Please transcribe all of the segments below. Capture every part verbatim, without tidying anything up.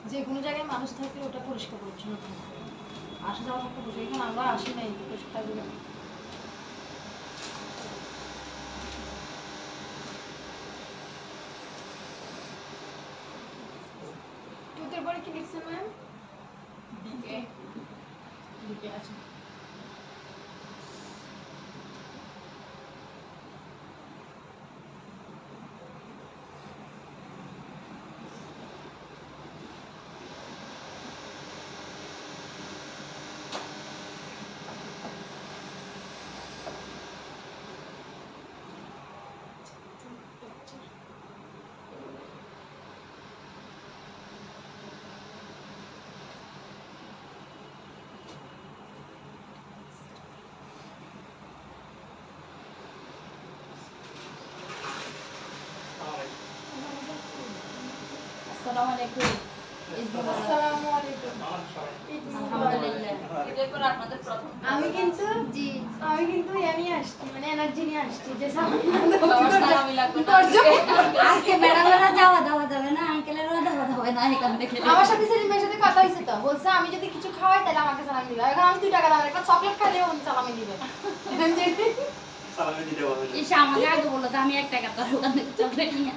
যে কোনো জায়গায় মানুষ থাকলে ওটা পরিষ্কার পরিচ্ছন্ন থাকে, আসা যাওয়া থাকতে বসে। এখানে আমরা আসি নাই পরিষ্কার থাকবে না। টুতের পরে কি লিখছে ম্যাম? ডিকে ডিকে আছে। আসসালামু আলাইকুম। আসসালামু আলাইকুম। আলহামদুলিল্লাহ। ঈদের পর আপনাদের প্রথম আমি কিন্তু জি আমি কিন্তু ইয়ানি আসছি, মানে এনার্জি নিয়ে আসছি যে সালামি লাগবে না আজকে ম্যাডামরা যাওয়া দাওয়া যাবে না, আঙ্কেলেরও যাওয়া যাবে না। এখান থেকে আমার সাথে সেলিমের সাথে কথা হইছে, তো বলছে আমি যদি কিছু খাওয়াই তাহলে আমাকে সালামি দিবে। এখন আমি দুই টাকা দামের একটা চকলেট খাইলে উনি সালামি দিবে। সালামি দিতে বলে ইসা আমাকে আগে বললো যে আমি এক টাকা তোর ওখান থেকে চকলেট নিয়ে।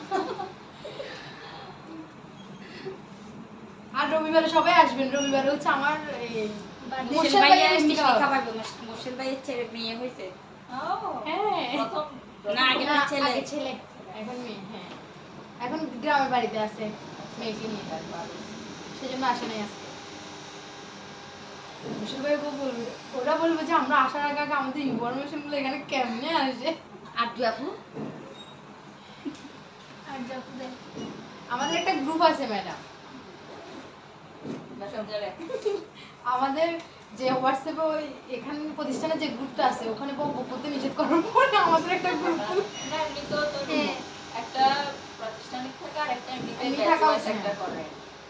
আর রবিবারে সবাই আসবেন, রবিবারে হচ্ছে আমার মোর্শেদ ভাইয়ের মিষ্টি খাবার গো। মোর্শেদ ভাইয়ের ছেলে মেয়ে হইছে। ও হ্যাঁ প্রথম না আগে ছেলে আগে ছেলে এখন মেয়ে। হ্যাঁ এখন গ্রামের বাড়িতে আছে মেয়েকে নিয়ে, সেজন্য আসে নাই আজকে। মোর্শেদ ভাই বলবে ওরা বলবে যে আমরা আসার আগে আগে আমাদের ইনফরমেশন গুলো এখানে কেমনে আসে। আর তুই আপু আর আপু আমাদের একটা গ্রুপ আছে ম্যাডাম, আমাদের যে হোয়াটসঅ্যাপে ওই এখানে প্রতিষ্ঠানের যে গ্রুপটা আছে ওখানে বলতে নিষেধ করার পরে আমাদের একটা গ্রুপ না এমনি তো একটা প্রাতিষ্ঠানিক থাকে আর একটা এমনি থাকা একটা করে।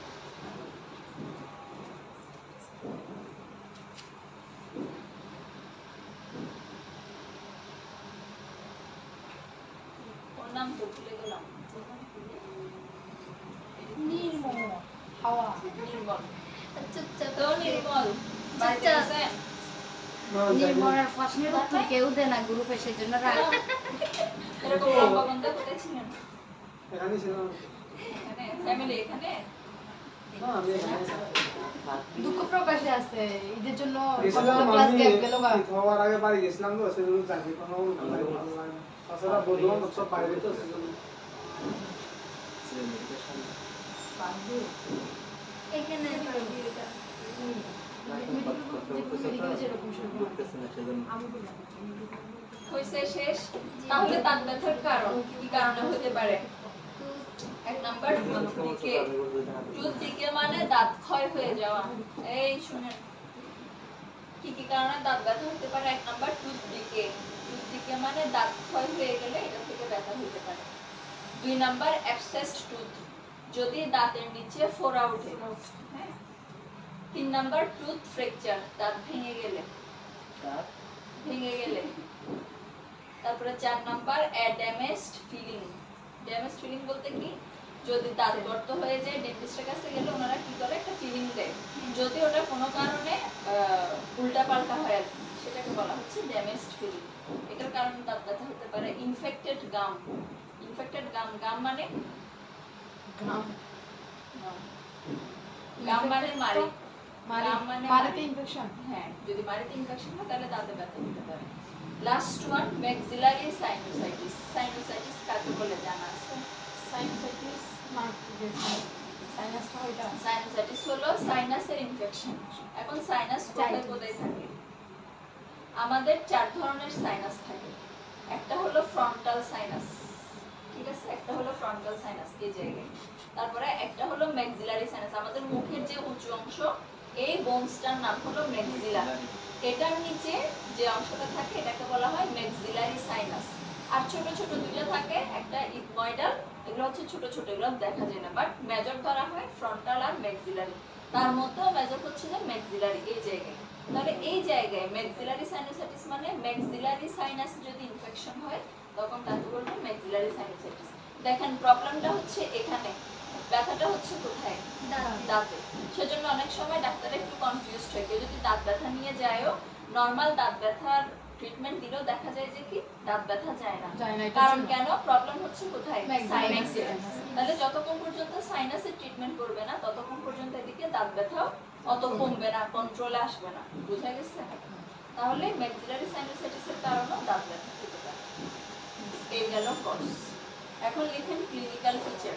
ওর নাম তো ভুলে গেলাম। নির্মল হাওয়া নির্মল আচ্ছা তো নির্মল বাড়িতে আছে। নির্মলের প্রশ্নের উত্তর কেউ দেয় না গ্রুপে, সেজন্য রাগ। এরকম লম্বা বন্ধ কোথায় ছিলেন? এখানে ছিলাম। এখানে ফ্যামিলি এখানে না আমি এখানে দুঃখ প্রকাশে আছে ঈদের জন্য ক্লাস গ্যাপ গেল গা। হওয়ার আগে বাড়ি গেছিলাম তো সেজন্য চাকরি কোনো ভালো লাগে না। তাছাড়া বন্ধুরা সব বাইরে তো সেজন্য বান্ধু এখানে এটা হইছে শেষ। তাহলে দাঁত ব্যথার কারণ কি কি কারণে হতে পারে? এক number tooth decay. Tooth decay মানে দাঁত ক্ষয় হয়ে যাওয়া। এই শুনেন কি কি কারণে দাঁত ব্যথা হতে পারে? এক number tooth decay. Tooth decay মানে দাঁত ক্ষয় হয়ে গেলে এটা থেকে ব্যথা হতে পারে। দুই নাম্বার অ্যাবসেসড টুথ, যদি দাঁতের নিচে ফোড়া ওঠে। হ্যাঁ। তিন নাম্বার টুথ ফ্র্যাকচার, দাঁত ভেঙে গেলে দাঁত ভেঙে গেলে তারপরে চার নাম্বার এ ড্যামেজড ফিলিং। ড্যামেজড ফিলিং বলতে কি, যদি দাঁত গর্ত হয়ে যায় ডেন্টিস্টের কাছে গেলে ওনারা কি করে একটা ফিলিং দেয়, যদি ওটা কোনো কারণে উল্টা পাল্টা হয় আর সেটাকে বলা হচ্ছে ড্যামেজড ফিলিং। এটার কারণে দাঁত ব্যথা হতে পারে। ইনফেক্টেড গাম। ইনফেক্টেড গাম, গাম মানে গাম গাম মানে মাড়ি, গাম মানে মাড়িতে ইনফেকশন। হ্যাঁ যদি মাড়িতে ইনফেকশন হয় তাহলে দাঁতে ব্যথা হতে পারে। Last one maxillary sinusitis. Sinusitis কাকে বলে জানা আছে? সাইনোসাইটিস সাইনাসটা ওইটা সাইনোসাইটিস হলো সাইনাসের ইনফেকশন। এখন সাইনাস কোথায় কোথায় থাকে? আমাদের চার ধরনের সাইনাস থাকে। একটা হলো ফ্রন্টাল সাইনাস, ঠিক আছে, একটা হলো ফ্রন্টাল সাইনাস এই জায়গায়। তারপরে একটা হলো ম্যাক্সিলারি সাইনাস, আমাদের মুখের যে উঁচু অংশ এই বোনসটার নাম হলো ম্যাক্সিলা। এটার নিচে যে অংশটা থাকে এটাকে বলা হয় ম্যাক্সিলারি সাইনাস। আর ছোট ছোট দুটো থাকে, একটা ইথময়েডাল, এগুলো হচ্ছে ছোট ছোট, এগুলো দেখা যায় না, বাট মেজর ধরা হয় ফ্রন্টাল আর ম্যাক্সিলারি। তার মধ্যেও মেজর হচ্ছে যে ম্যাক্সিলারি এই জায়গায়। তাহলে এই জায়গায় ম্যাক্সিলারি সাইনোসাইটিস মানে ম্যাক্সিলারি সাইনাস যদি ইনফেকশন হয় তখন তাকে বলবো ম্যাক্সিলারি সাইনোসাইটিস। দেখেন প্রবলেমটা হচ্ছে এখানে, ব্যথাটা হচ্ছে কোথায়? দাঁতে। সেজন্য অনেক সময় ডাক্তার একটু কনফিউজড হয়, কেউ যদি দাঁত ব্যথা নিয়ে যায়ও নর্মাল দাঁত ব্যথার ট্রিটমেন্ট দিলেও দেখা যায় যে কি দাঁত ব্যথা যায় না। কারণ কেন? প্রবলেম হচ্ছে কোথায়? সাইনাসে। তাহলে যতক্ষণ পর্যন্ত সাইনাসের ট্রিটমেন্ট করবে না ততক্ষণ পর্যন্ত এদিকে দাঁত ব্যথা অত কমবে না, কন্ট্রোলে আসবে না। বুঝা গেছে? তাহলে ম্যাক্সিলারি সাইনাসাইটিসের কারণে দাঁত ব্যথা হতে পারে। এই গেল কজ। এখন লিখেন ক্লিনিক্যাল ফিচার।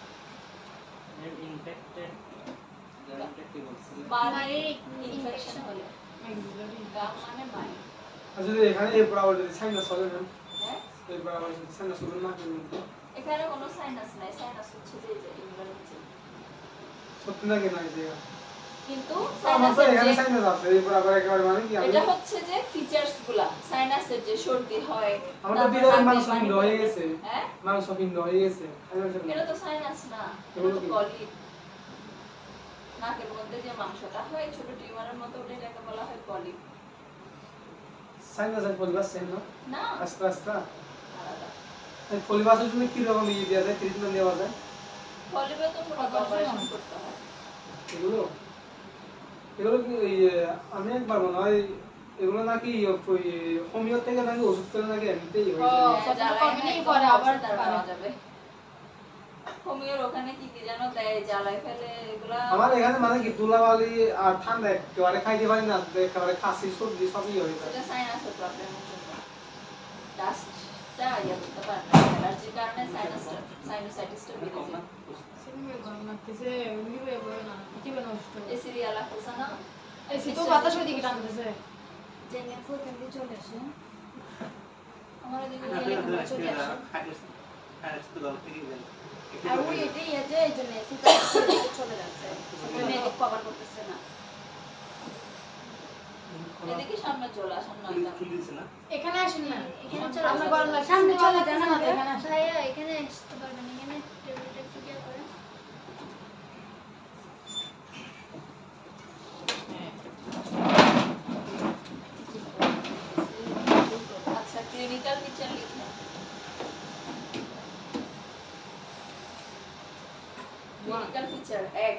ইনফেক্টেড কি বলছেন? মানে ইনফেকশন হলে গাম মানে মাই। আচ্ছা এখানে এই বরাবর যদি সাইনাস হবে না, হ্যাঁ এই বরাবর যদি সাইনাস হবে না এখানে কোনো সাইনাস নাই, সাইনাস হচ্ছে যে এই যে ইনভার নিচে। সত্যি না কি না এই জায়গা কিন্তু আমার তো সাইনাসের এখানে যে সাইনাস আছে এই বরাবর একেবারে মানে কি এটা হচ্ছে যে ফিচারস গুলা সাইনাসের যে সর্দি হয় আমার তো বিরল মাংস পিণ্ড হয়ে হয়ে গেছে, হ্যাঁ মাংস পিণ্ড হয়ে গেছে। এটা তো সাইনাস না, এটা তো পলিপ। নাকের মধ্যে যে মাংসটা হয় ছোট টিউমারের মতো ওটা এটাকে বলা হয় পলিপ। সাইনাস আর পলিবাস সেম না? না আস্তে আস্তে আলাদা। এই পলিবাসের জন্য কি রকম ইয়ে দেওয়া যায়, ট্রিটমেন্ট দেওয়া যায়? পলিপে তো পুরো অপারেশন করতে হয়। এগুলো এগুলো কি ওই আমি একবার মনে হয় এগুলো নাকি ওই হোমিও থেকে নাকি ওষুধ করে নাকি এমনিতেই হয়ে যায়। হ্যাঁ, যারা কমিনেই পরে আবার পাওয়া যাবে। হোমিওর ওখানে কি কি জানো দেয়, জ্বালায় ফেলে এগুলা। আমার এখানে মানে কি ধুলাবালি আর ঠান্ডা একেবারে খাইতে পারি না, একেবারে খাসি সর্দি সবই হয়ে যায়। এটা সাইনাসের প্রবলেমের জন্য। ডাস্টটা ইয়া করতে পারে না, অ্যালার্জির কারণে সাইনাস সাইনোসাইটিসটা বেড়ে যায়। এসি রিয়া লাগতেছে না? এসি তো বাতাস ওইদিকে টানতেছে। জেনে ফুল কেমনে চলে আসে? আমার এদিকে না গেলে কেমনে চলে না আসে? খাইলে খাইলে তো গল্প থেকে গেল। আর ওই এটাই আছে এই জন্য এসি তো চলে যাচ্ছে। সেখানে এদিক কভার করতেছে না। এদিকে সামনে চলে আসেন না এটা। খুলে দিছে না? এখানে আসেন না। এখানে এখানে চলে চলে আসেন। আমরা গরম লাগে। সামনে চলে যান না এখানে আসেন। ভাইয়া এখানে আসতে পারবেন, এখানে টেবিলটা একটু ইয়ে করেন। আচ্ছা ক্লিনিক্যাল ফিচার লিখুন। ক্লিনিক্যাল ফিচার এক,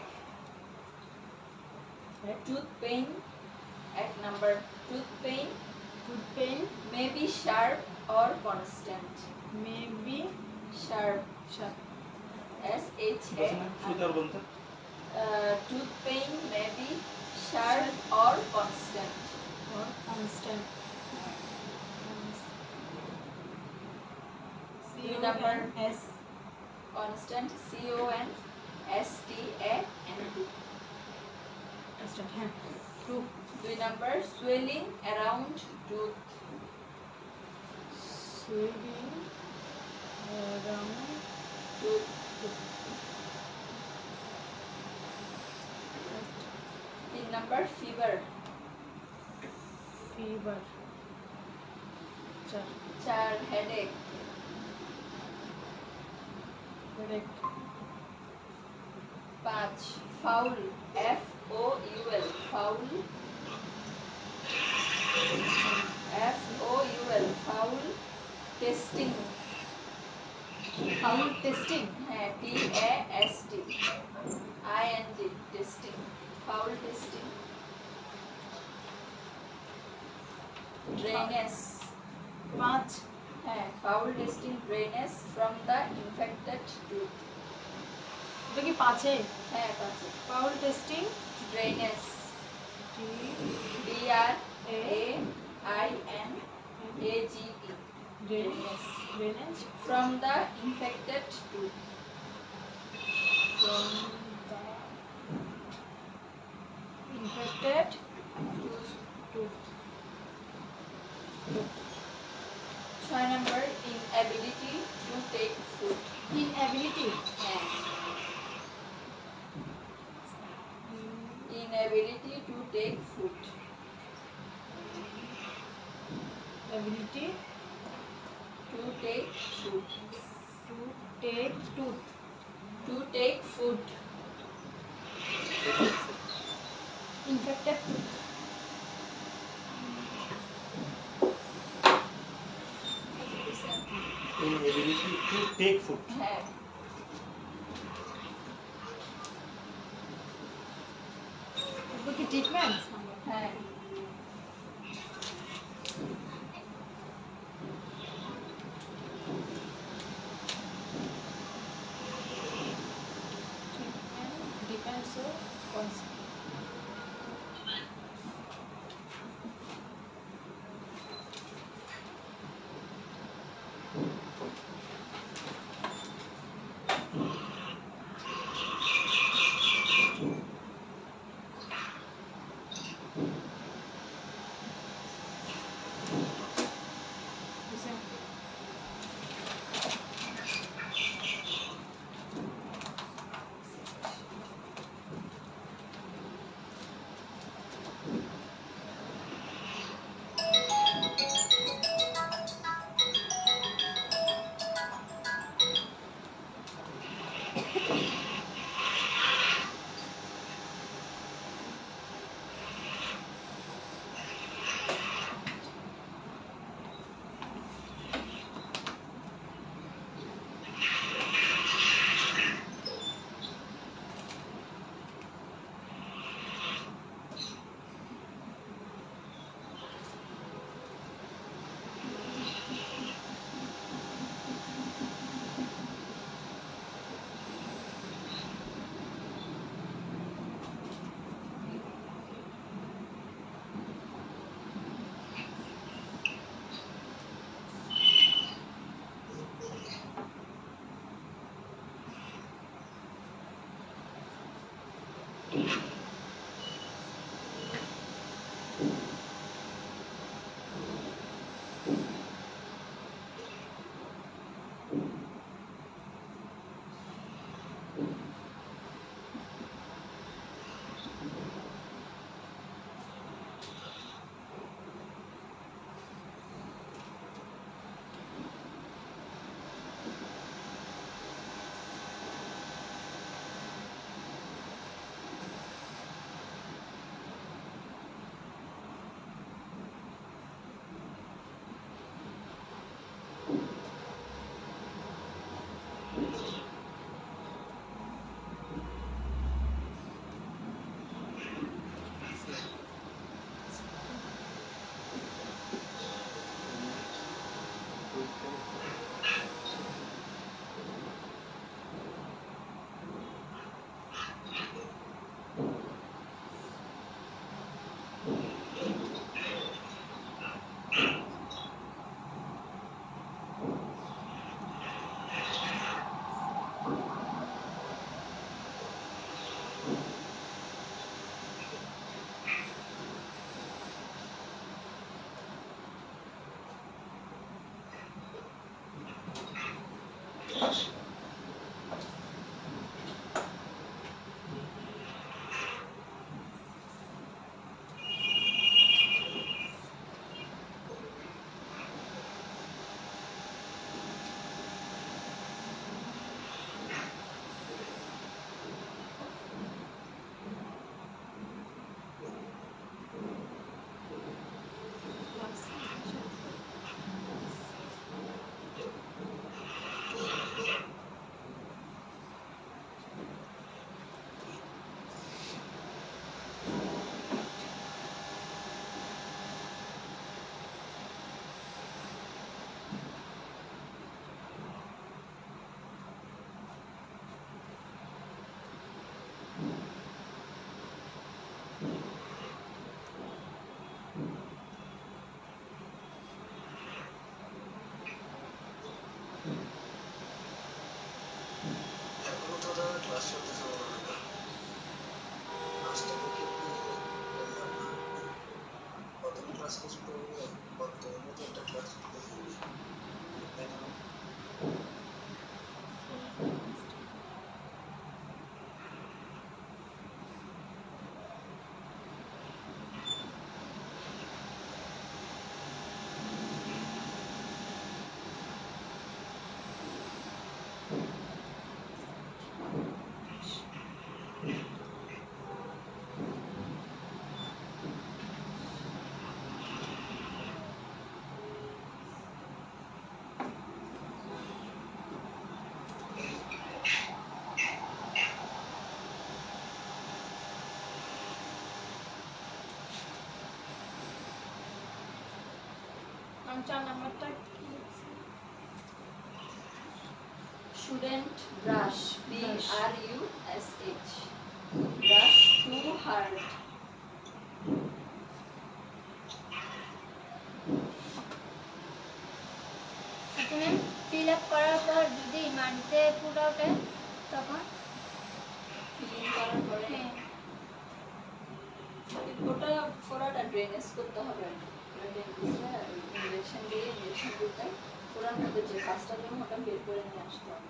টুথ পেইন। এক number, tooth pain Tooth pain may be sharp or constant. may be Sharp, sharp. S H A বলছেন না? সুতার বলতে Uh, tooth pain may be sharp or constant. or constant. Two number S constant, C O N S T A N T. constant. হ্যাঁ two Two number swelling around tooth. swelling around Tooth. Three number fever. fever. চার Char headache. correct. Five foul. F O U L. Foul. F O U L. Foul. Testing. Foul testing. হ্যাঁ T A S T I N G testing. Foul testing. Drainage. পাঁচ হ্যাঁ foul testing drainage from the infected tooth. এটা কি পাঁচে হ্যাঁ পাচ্ছে foul testing drainage. T D R A I N A G E drainage drainage from the infected tooth. from the infected tooth. ছয় number inability to take food. Inability. হ্যাঁ inability to take food. Ability To take food. to take tooth. To take food. Infected tooth. inability to take food. হ্যাঁ কি treatment? হ্যাঁ depends on চার নাম্বারটা কি? Shouldn't brush. B R U S H. Brush too hard. এখানে fill up করার পর যদি মাটিতে ফুটা ওঠে তখন Clean করার পরে হ্যাঁ ওটা ফোড়াটা ড্রেনেজ করতে হবে। ইঞ্জেকশন দিয়ে ইঞ্জেকশন দিতে ফোড়ার মধ্যে যে কাজটা যেন ওটা বের করে নিয়ে আসতে হবে।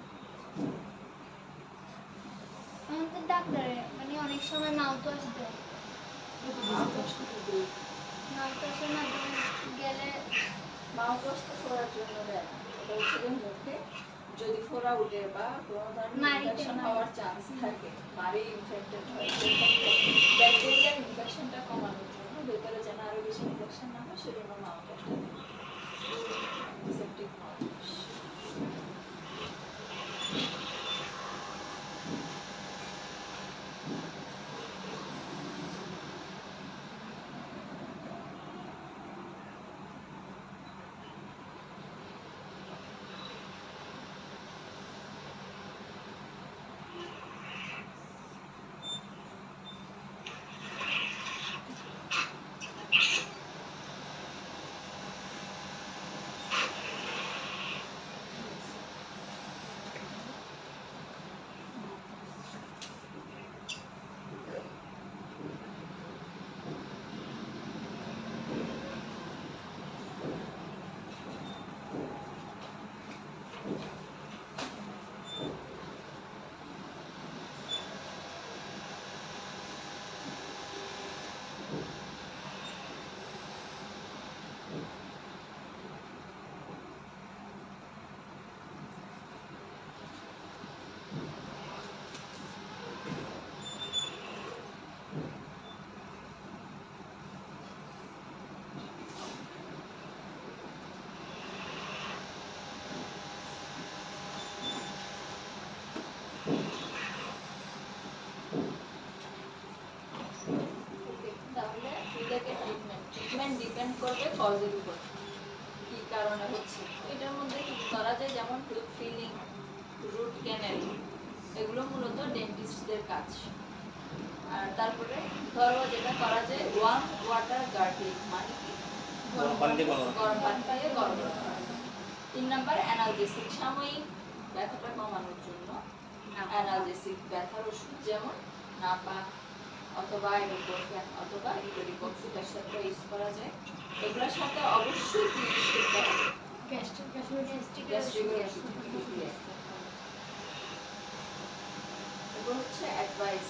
আমাদের ডাক্তারে মানে অনেক সময় মাউথ ওয়াশ দেয় মাউথ ওয়াশের মাধ্যমে গেলে মাউথ ওয়াশ তো ফোড়ার জন্য দেয় না, ওটা হচ্ছে যে মুখে যদি ফোড়া উঠে বা কোনো ধরনের নাড়িতে ইনফেকশন নাড়ি। হওয়ার চান্স থাকে, মাড়ি ইনফেক্টেড হয়, ব্যাকটেরিয়াল ইনফেকশনটা কমানোর জন্য ভেতরে যেন আরো বেশি ইনফেকশন না হয় সেজন্য মাউথ ওয়াশটা দেয়। Antiseptic mouth wash. তাহলে এটাকে ট্রিটমেন্ট ট্রিটমেন্ট ডিপেন্ড করবে কজের উপর, কি কারণে হচ্ছে। এটার মধ্যে কি করা যায়, যেমন টুথ ফিলিং, রুট ক্যানেল, এগুলো মূলত ডেন্টিস্টদের কাজ। আর তারপরে ধরো যেটা করা যায় ওয়ার্ম ওয়াটার গার্গলিং, মানে কি গরম পানি দিয়ে গরম গরম পানি দিয়ে গরম করা। তিন নাম্বার অ্যানালজেসিক, সাময়িক ব্যথাটা কমানোর জন্য অ্যানালজেসিক ব্যথার ওষুধ, যেমন নাপা অথবা ইবুপ্রোফেন অথবা ইবুপ্রোফেন ইউজ করা যায়। এগুলোর সাথে অবশ্যই কি ইউজ করতে হবে, গ্যাস্ট্রিক গ্যাস্ট্রিক গ্যাস্ট্রিকের ওষুধ। এগুলো হচ্ছে অ্যাডভাইস।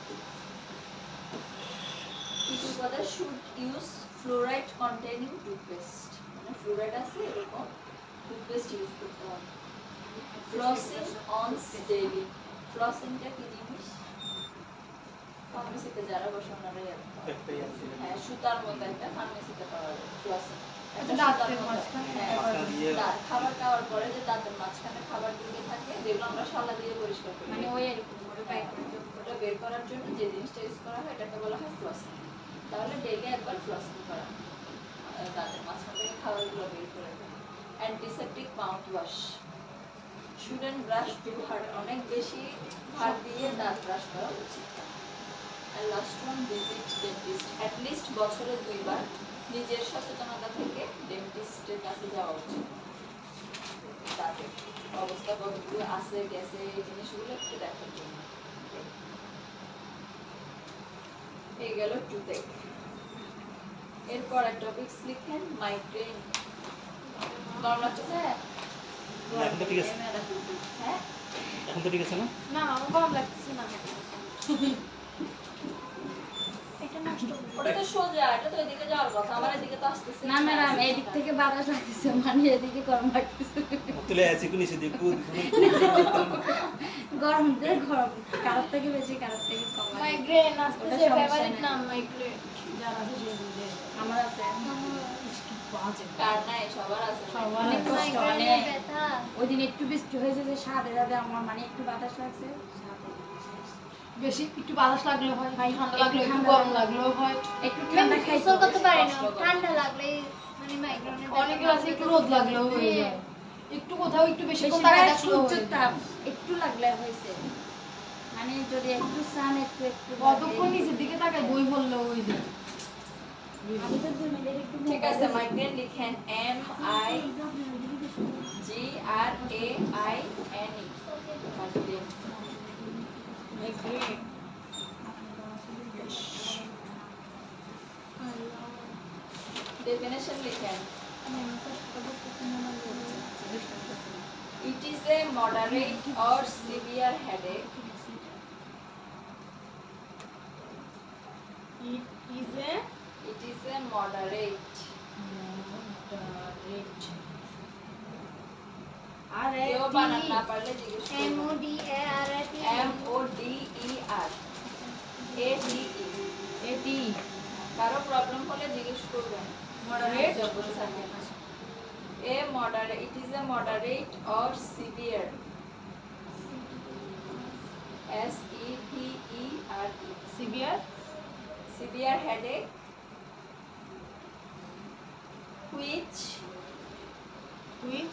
কিছু কথা should use fluoride containing toothpaste, মানে ফ্লোরাইড আছে এরকম টুথপেস্ট ইউজ করতে হবে। ফ্লসিং অনস ডেইলি, ফ্লসিংটা কি জিনিস ফার্মেসিতে যারা বসে ওনারাই জানেন। একটাই আছে হ্যাঁ, সুতার মতো একটা ফার্মেসিতে পাওয়া যায় ফ্লসিং। একটা দাঁতের সুতার মতো। মাঝখানে হ্যাঁ, মাঝখানে দিয়ে- দাঁত খাবার খাওয়ার পরে যে দাঁতের মাঝখানে খাবার ঢুকে থাকে, যেগুলো আমরা শালা দিয়ে পরিষ্কার করি, মানে ওই এরকম করে বাইক করে যোগ করে। ওটা বের করার জন্য যে জিনিসটা ইউজ করা হয় এটাকে বলা হয় ফ্লসিং। তাহলে ডেইলি একবার ফ্লসিং করা, আহ, দাঁতের মাঝখান থেকে খাবারগুলো বের করে ফেলা। Antiseptic mouth wash, shouldn't brush too hard, অনেক বেশি হাত দিয়ে দাঁত ব্রাশ করা উচিত না। আর last one visit dentist, at least বছরে দুইবার নিজের সচেতনতা থেকে ডেন্টিস্টের কাছে যাওয়া উচিত। দাঁতের অবস্থা কতগুলো আছে গেছে এই জিনিসগুলো একটু দেখার জন্য। এই গেল টুথেক। এরপর একটা টপিকস লিখেন মাইগ্রেন। গরম লাগছে? এখন তো ঠিক আছে। হ্যাঁ, এখন তো ঠিক আছে না? না আমার গরম লাগতেছে না। এটা নষ্ট ওটা তো সোজা, এটা তো এদিকে যাওয়ার কথা, আমার এদিকে তো আসতেছে না ম্যাডাম এদিক থেকে বাতাস লাগতেছে, মানে এদিকে গরম লাগতেছে। তুলে আছে কোন এসে দিয়ে কুদ গরম দিয়ে গরম, কারোর থেকে বেশি কারোর থেকে কম লাগে। মাইগ্রেন আসতে ওটা যে সমস্যা ফেভারিট নাই। নাম মাইগ্রেন যারা আছে যে বুঝে আমার আছে বাজে কার নাই, সবার আছে। সবার অনেক কষ্ট, মাইগ্রেনের অনেক। ব্যথা ওই দিন একটু বৃষ্টি হয়েছে যে সাথে সাথে আমার মানে একটু বাতাস লাগছে, বেশি একটু বাতাস লাগলেও হয়, ঠান্ডা একটু লাগলেও একটু ঠান্ডা গরম লাগলেও লাগলেও হয়। একটু ঠান্ডা আমি খাই গোসল করতে পারি না, কষ্ট করে। ঠান্ডা লাগলে মানে আপনি মাইগ্রেনের অনেকের আছে একটু রোদ লাগলেও হয়ে যায়, একটু কোথাও একটু বেশি বেশিরভাগ সূর্যের তাপ একটু লাগলে হয়েছে, মানে যদি একটু সান একটু একটু কতক্ষণ নিচের দিকে তাকায় বই বললেও হয়ে যায়। আমি তো দুই মিনিট একটু ঠিক আছে, মাইগ্রেন লিখেন M I G R A I N E, migraine. Definition লিখেন, it is a moderate or severe headache It is a it is a moderate moderate আর কেউ বানান না পারলে জিজ্ঞেস এম ও করবেন। D A R A T M O D E R A D E, এটি কারো প্রবলেম হলে জিজ্ঞেস করবেন। Moderate? জবর থাকে না। A moderate, it is a moderate or severe, S E V E R E, severe severe headache which which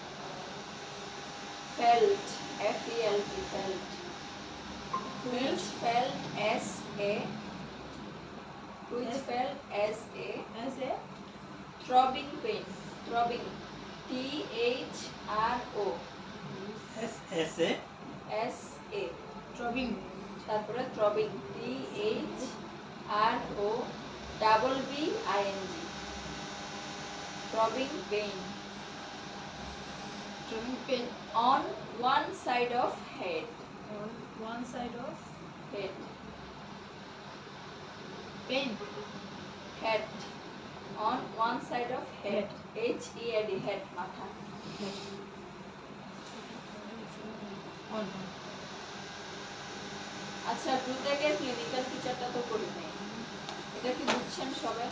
felt, F E L T, felt, which felt S A, which felt as a as a throbbing pain, throbbing, T H R O S S A S A, throbbing তারপরে throbbing, T H R O double B I N G, throbbing pain throbbing pain on one side of head, on one side of head, pain head, on one side of head, H E A D, head, মাথা। on আচ্ছা, টুথেকের clinical ফিচারটা তো করি নাই, এটা কি বুঝছেন সবাই?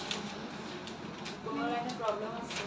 কোনো লাইনে প্রবলেম আছে?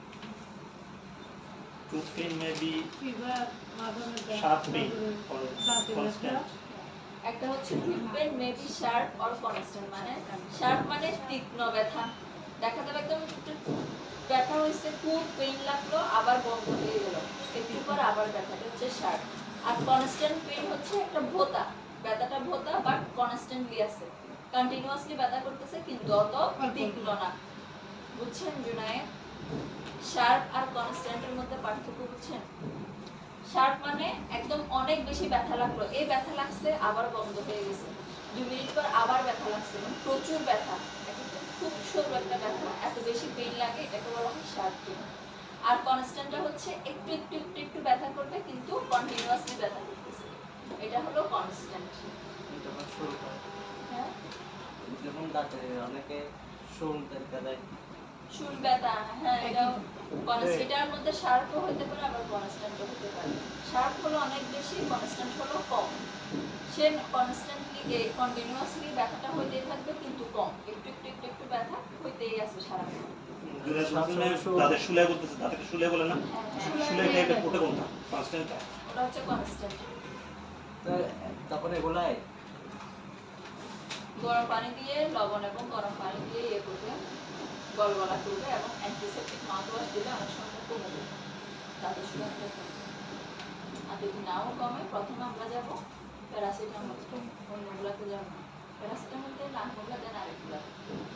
tooth pain may be fever মাথা ব্যথা sharp pain or দাঁতে ব্যথা constant. একটা হচ্ছে tooth pain maybe sharp or constant, মানে শার্প মানে তীক্ষ্ণ ব্যথা, দেখা যাবে একদম একটু ব্যথা হয়েছে, খুব পেইন লাগলো, আবার বন্ধ হয়ে গেল, একটু পর আবার ব্যথাটা হচ্ছে শার্প। আর কনস্ট্যান্ট পেইন হচ্ছে একটা ভোতা, ব্যথাটা ভোতা বাট কনস্ট্যান্টলি আছে, কন্টিনিউয়াসলি ব্যথা করতেছে কিন্তু অত তীক্ষ্ণ না। বুঝছেন জুনায়েদ? শার্প আর কনস্ট্যান্টের মধ্যে পার্থক্য বুঝছেন? শার্প মানে একদম অনেক বেশি ব্যথা লাগলো, এই ব্যথা লাগছে আবার বন্ধ হয়ে গেছে, দুই মিনিট পর আবার ব্যথা লাগছে, মানে প্রচুর ব্যথা, একদম খুব সরু একটা ব্যথা, এত বেশি পেইন লাগে, এটাকে বলা হয় শার্প পেইন। আর কনস্ট্যান্টটা হচ্ছে একটু একটু একটু একটু ব্যথা করবে কিন্তু কন্টিনিউয়াসলি ব্যথা করতেছে, এটা হলো কনস্ট্যান্ট। যখন শুরু হয় হ্যাঁ, যেমন দাঁতে অনেকে শুন তরকা দেয় শুল ব্যথা, হ্যাঁ এটাও কনস্ট্যান্টের মধ্যে শার্পও হতে পারে আবার কনস্ট্যান্টও হতে পারে। শার্প হলো অনেক বেশি, কনস্ট্যান্ট হলো কম। সে কনস্ট্যান্টলি কন্টিনিউয়াসলি ব্যথাটা হইতেই থাকবে কিন্তু কম, একটু একটু একটু একটু ব্যথা হইতেই আছে সারাক্ষণ। যদি তাদের শুলে বলতেছে, তাদেরকে শুলে বলে না, শুলে টাইপের ওটা কোনটা? কনস্ট্যান্টটা? ওটা হচ্ছে কনস্ট্যান্ট। তো তখন এগুলাই গরম পানি দিয়ে লবণ এবং গরম পানি দিয়ে ইয়ে করবে, গলগলা করবে এবং অ্যান্টিসেপটিক মাউথওয়াশ দিলে অনেক সময় কমে যাবে তাদের সুগারটা কমে। আর যদি নাও কমে, প্রথমে আমরা যাবো প্যারাসিটামল, অন্যগুলোতে যাবো না, প্যারাসিটামল দিয়ে না কমলে দেন আরেকগুলোতে।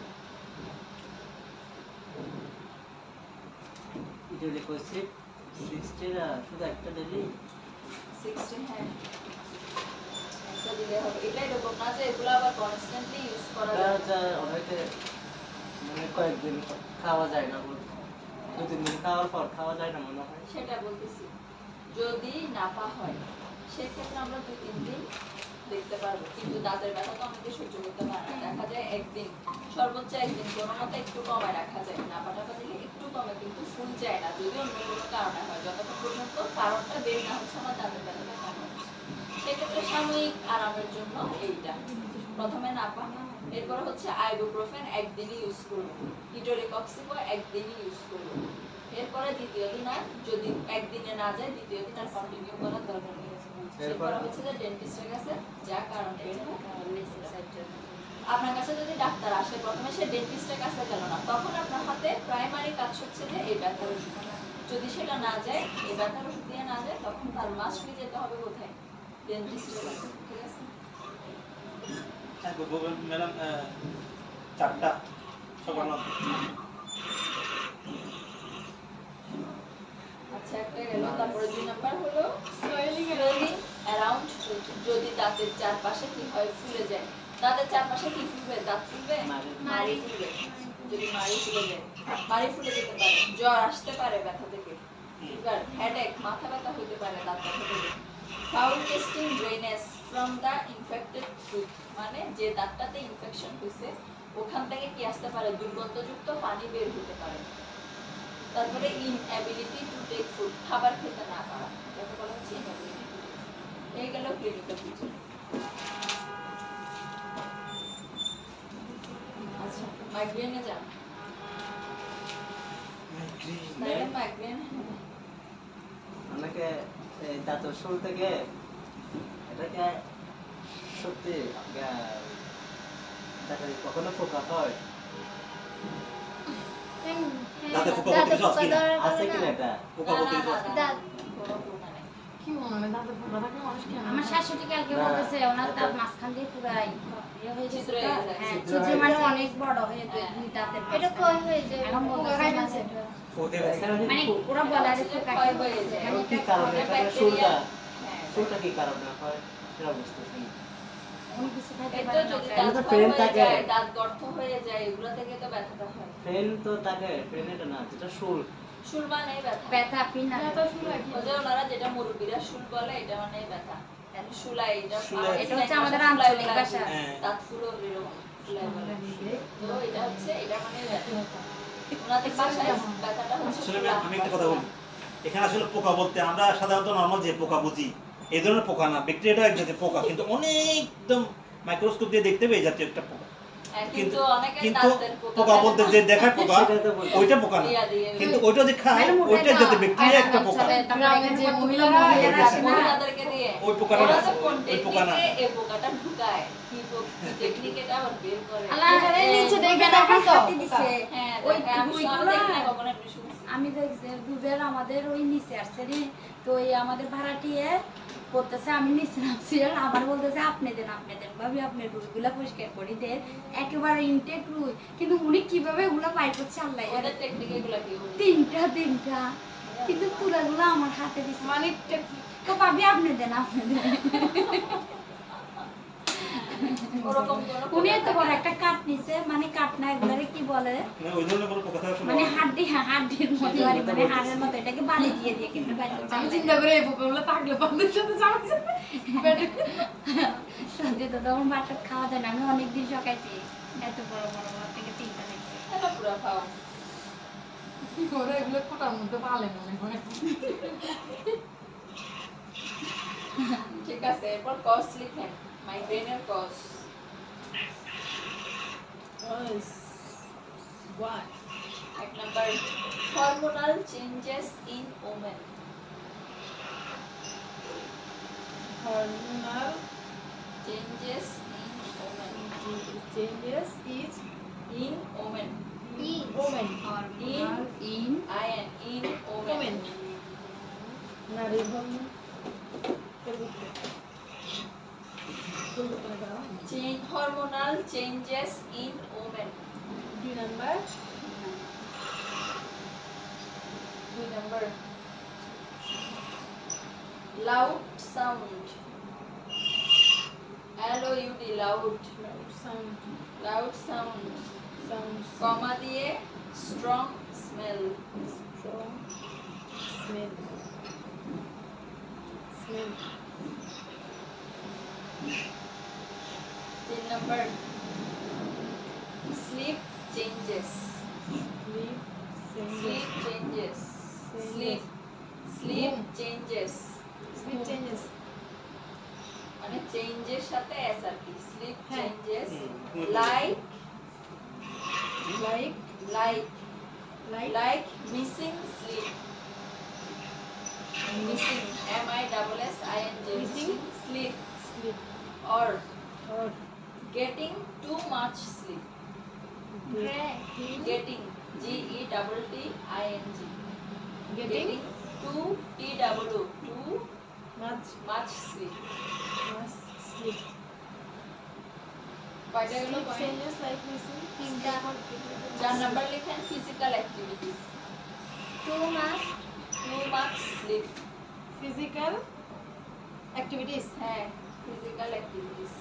ইটালি কইছে সিক্সটি না শুধু একটা দিলি সিক্সটিন, হ্যাঁ একটা দিলে হবে। এটা এরকম না যে এগুলো আবার কনস্ট্যান্টলি ইউজ করা ওটা যাবে। হচ্ছে অনেকে মানে কয়েকদিন খাওয়া যায় না, বলতে দু তিন দিন খাওয়ার পর খাওয়া যায় না মনে হয়। সেটা বলতেছি, যদি নাপা হয় সেক্ষেত্রে আমরা দুই তিন দিন দেখতে পারবো, কিন্তু দাঁতের ব্যথা তো অনেকে সহ্য করতে পারে না, দেখা যায় একদিন, সর্বোচ্চ একদিন, কোনো মতে একটু কমায় রাখা যায়, নাপা টাপা দিলে একটু কমে কিন্তু ফুল যায় না, যদি অন্য কোনো কারণে হয়, যতক্ষণ পর্যন্ত কারণটা বের না হচ্ছে আমার দাঁতের ব্যথাটা কেমন হচ্ছে। সেক্ষেত্রে সাময়িক আরামের জন্য এইটা প্রথমে নাপা, এরপর হচ্ছে আইবুপ্রোফেন একদিনই ইউজ করবো, ইটোরিকক্সিকো একদিনই ইউজ করবো, এরপরে দ্বিতীয় দিন আর যদি একদিনে না যায় দ্বিতীয় দিন আর কন্টিনিউ করার দরকার নেই। এরপর হচ্ছে যে ডেন্টিস্টের কাছে যা কারণ বের হয় আপনার কাছে যদি ডাক্তার আসে, প্রথমে সে ডেন্টিস্টের কাছে গেল না, তখন আপনার হাতে প্রাইমারি কাজ হচ্ছে যে এই ব্যথার ওষুধ। যদি সেটা না যায়, এই ব্যথার ওষুধ দিয়ে না যায়, তখন তার মাস্টলি যেতে হবে কোথায়? ডেন্টিস্টের কাছে। ঠিক আছে? হ্যাঁ ম্যাডাম, চারটা সকাল নয়টা। আচ্ছা, একটা গেল। তারপরে দুই নাম্বার হলো সোয়েলিং swelling around tooth, যদি দাঁতের চারপাশে কি হয়? ফুলে যায়। দাঁতের চারপাশে কি ফুলবে? দাঁত ফুলবে? মাড়ি। মাড়ি ফুলবে। যদি মাড়ি ফুলে যায়, মাড়ি ফুলে যেতে পারে, জ্বর আসতে পারে ব্যথা থেকে, ফিভার, হেডেক, মাথা ব্যথা হতে পারে দাঁত ব্যথা থেকে। Foul tasting drainage from the infected tooth, মানে যে দাঁতটাতে ইনফেকশন হয়েছে ওখান থেকে কি আসতে পারে? দুর্গন্ধযুক্ত পানি বের হতে পারে। তারপরে ইনএবিলিটি টু টেক ফুড, খাবার খেতে না পারা, এটাকে বলা হচ্ছে ইনএবিলিটি টু টেক। এই গেল ক্লিনিক্যাল ফিচার। আচ্ছা, মাইগ্রেনে যান। তাহলে মাইগ্রেন অনেকে এই দাঁতের শুরু থেকে এটাকে সত্যি আহ, দাঁতে কখনো পোকা হয়? দাঁতে পোকা করতে কিছু আছে কিনা? আছে কিনা এটা? পোকা করতে কিছু আছে? দাঁত কোনো পোকা নেই। কি মনে হয় দাঁতে পোকা থাকলে মানুষ কেন আমার শাশুড়ি কালকে না, বলতেছে ওনার এটা- দাঁত মাঝখান দিয়ে পুরাই ইয়ে হয়ে গেছে। ছিদ্র হয়ে গেছে। হ্যাঁ, ছিদ্র ছিদ্র হয়ে মানে গেছে। অনেক বড় হয়ে গেছে হ্যাঁ। দুই দাঁতের এটা মাঝখানে। কয় হয়ে যায়? এখন পোকা বলতেছে খাইতেছে। এটা- ফুটে মানে ওরা বলে আরে পোকা ক্ষয় কি হয়ে হয়েছে? যায়। মানে কি এটা কারণে এটা এটা ব্যাকটেরিয়া। শুরুটা হ্যাঁ। শুরুটা কি কারণে হয় সেটা বুঝতেছি না। উনি কিছু খাইতে এই তো পারে না। যদি এটা দাঁত তো ক্ষয় pain হয়ে থাকে। যায়, দাঁত গর্ত হয়ে যায়, এগুলো থেকে তো ব্যথাটা হয়। ট্রেন তো তাকে ট্রেন এটা না, যেটা শুল। শুল মানে ব্যথা। ব্যথা পিনা ব্যথা শুরু হয় কি? ওই যে ওনারা যেটা মুরব্বীরা শুল বলে, এটা মানে ব্যথা। মানে শুলাই, এটা শুলাই। আমাদের এটা হচ্ছে শুলাই আমাদের বলে, আঞ্চলিক শুলাই ভাষা। বলে। হ্যাঁ। দাঁত ফুলো এরকম শুলাই বলে। তো এটা হচ্ছে, এটা মানে ব্যথা। ওনাদের ভাষায় ব্যথাটা হচ্ছে আসলে শুলা। আমি একটা কথা বলি, এখানে আসলে পোকা বলতে আমরা সাধারণত নর্মাল যে পোকা বুঝি এই ধরনের পোকা না, ব্যাকটেরিয়াটা এক জাতীয় পোকা, কিন্তু অনেক একদম মাইক্রোস্কোপ দিয়ে দেখতে হবে এই জাতীয় একটা পোকা। হ্যাঁ, কিন্তু কিন্তু অনেকের কিন্তু দাঁতের পোকা বলতে যে দেখার পোকা সেটাই তো বলছি। ওইটা পোকা না, ইয়া দিয়ে। কিন্তু ওইটা যে খায় ম্যাডাম, ওটা ওইটা যাতে না, ব্যাকটেরিয়া একটা আয়না পোকা, বাচ্চাদের, তারপরে গ্রামে এখানে যে কত মহিলারা মহিলারা আছে না, মহিলাদেরকে দিয়ে। ওই পোকাটা ওরা না, তো কোন ওই পোকা না। টেকনিকে এই পোকাটা ঢুকায়, কি পো- কি টেকনিক এটা আবার বের করে। আল্লাহ এখানে নিচে দেখে দুধের দেখো তো। হাতে দিছে। হ্যাঁ, ওই দেখে আমি দুইগুলা- আমি দেখি না কখনো, এমনি শুনছি। আমি দেখছি দুধের আমাদের ওই নিচে আসছে রে, তো ওই আমাদের ভাড়াটিয়ে করতেছে, আমি নিচে নামছি আর আবার বলতেছে আপনি দেন আপনি দেন ভাবি আপনি রুইগুলা পরিষ্কার করে দেন, একেবারে ইনটেক রুই, কিন্তু উনি কিভাবে ওগুলা বাইর করছে আল্লাহ জানে। ওদের টেকনিক এগুলা কি বলে? তিনটা তিনটা কিন্তু তুলাগুলো আমার হাতে দিছে, মানে তো ভাবি আপনি দেন আপনি দেন। ওরকম কোনো উনি পোকা এত থাকে বড় না। একটা কাঠ নিছে, মানে কাঠ না এগুলারে কি বলে, মানে ওই ধরনের কোনো পোকা থাকা মানে সম্ভব না। হাড্ডি হাড্ডির মতো আর কি, মানে হাড়ের মতো, এটাকে বালি দিয়ে দিয়ে কিন্তু বাইর করছে আমি আল্লাহ চিন্তা করে এই পোকাগুলো থাকলে বন্ধুর সাথে যাচ্ছে। সত্যি তো তখন ভাতটা খাওয়া যায় না, আমি অনেকদিন সকাইছি এত বড় বড় ভাত থেকে তিনটা দেখছি। এটা পুরো খাও। কি করে এগুলো কোটার মধ্যে পালে মনে হয়। ঠিক আছে, এরপর কজ লিখেন, মাইগ্রেনের কজ। এক number, hormonal changes in women. Hormonal changes in women. changes is in women. E women. In in I N in. Women. নারীর hormone change hormonal changes in women. দুই নাম্বার দুই number, loud sound. L O U D, loud sound loud sound, sound কমা দিয়ে strong smell. Strong smell smell তিন number, sleep changes. Leave sleep changes, sleep sleep changes, sleep changes মানে চেঞ্জের সাথে S আর কি। Sleep হ্যাঁ। Changes hmm. Like like like like like missing sleep. Missing, M I double S I N G, Missing? Missing sleep sleep or or Getting too much sleep. Getting, G E double T I N G. Getting too, T double O, too much much sleep. much sleep. কয়টা গেল Sleep point? changes like missing. তিনটা। চার number লিখেন physical activities. Too much Too much sleep. Physical activities. হ্যাঁ, physical activities.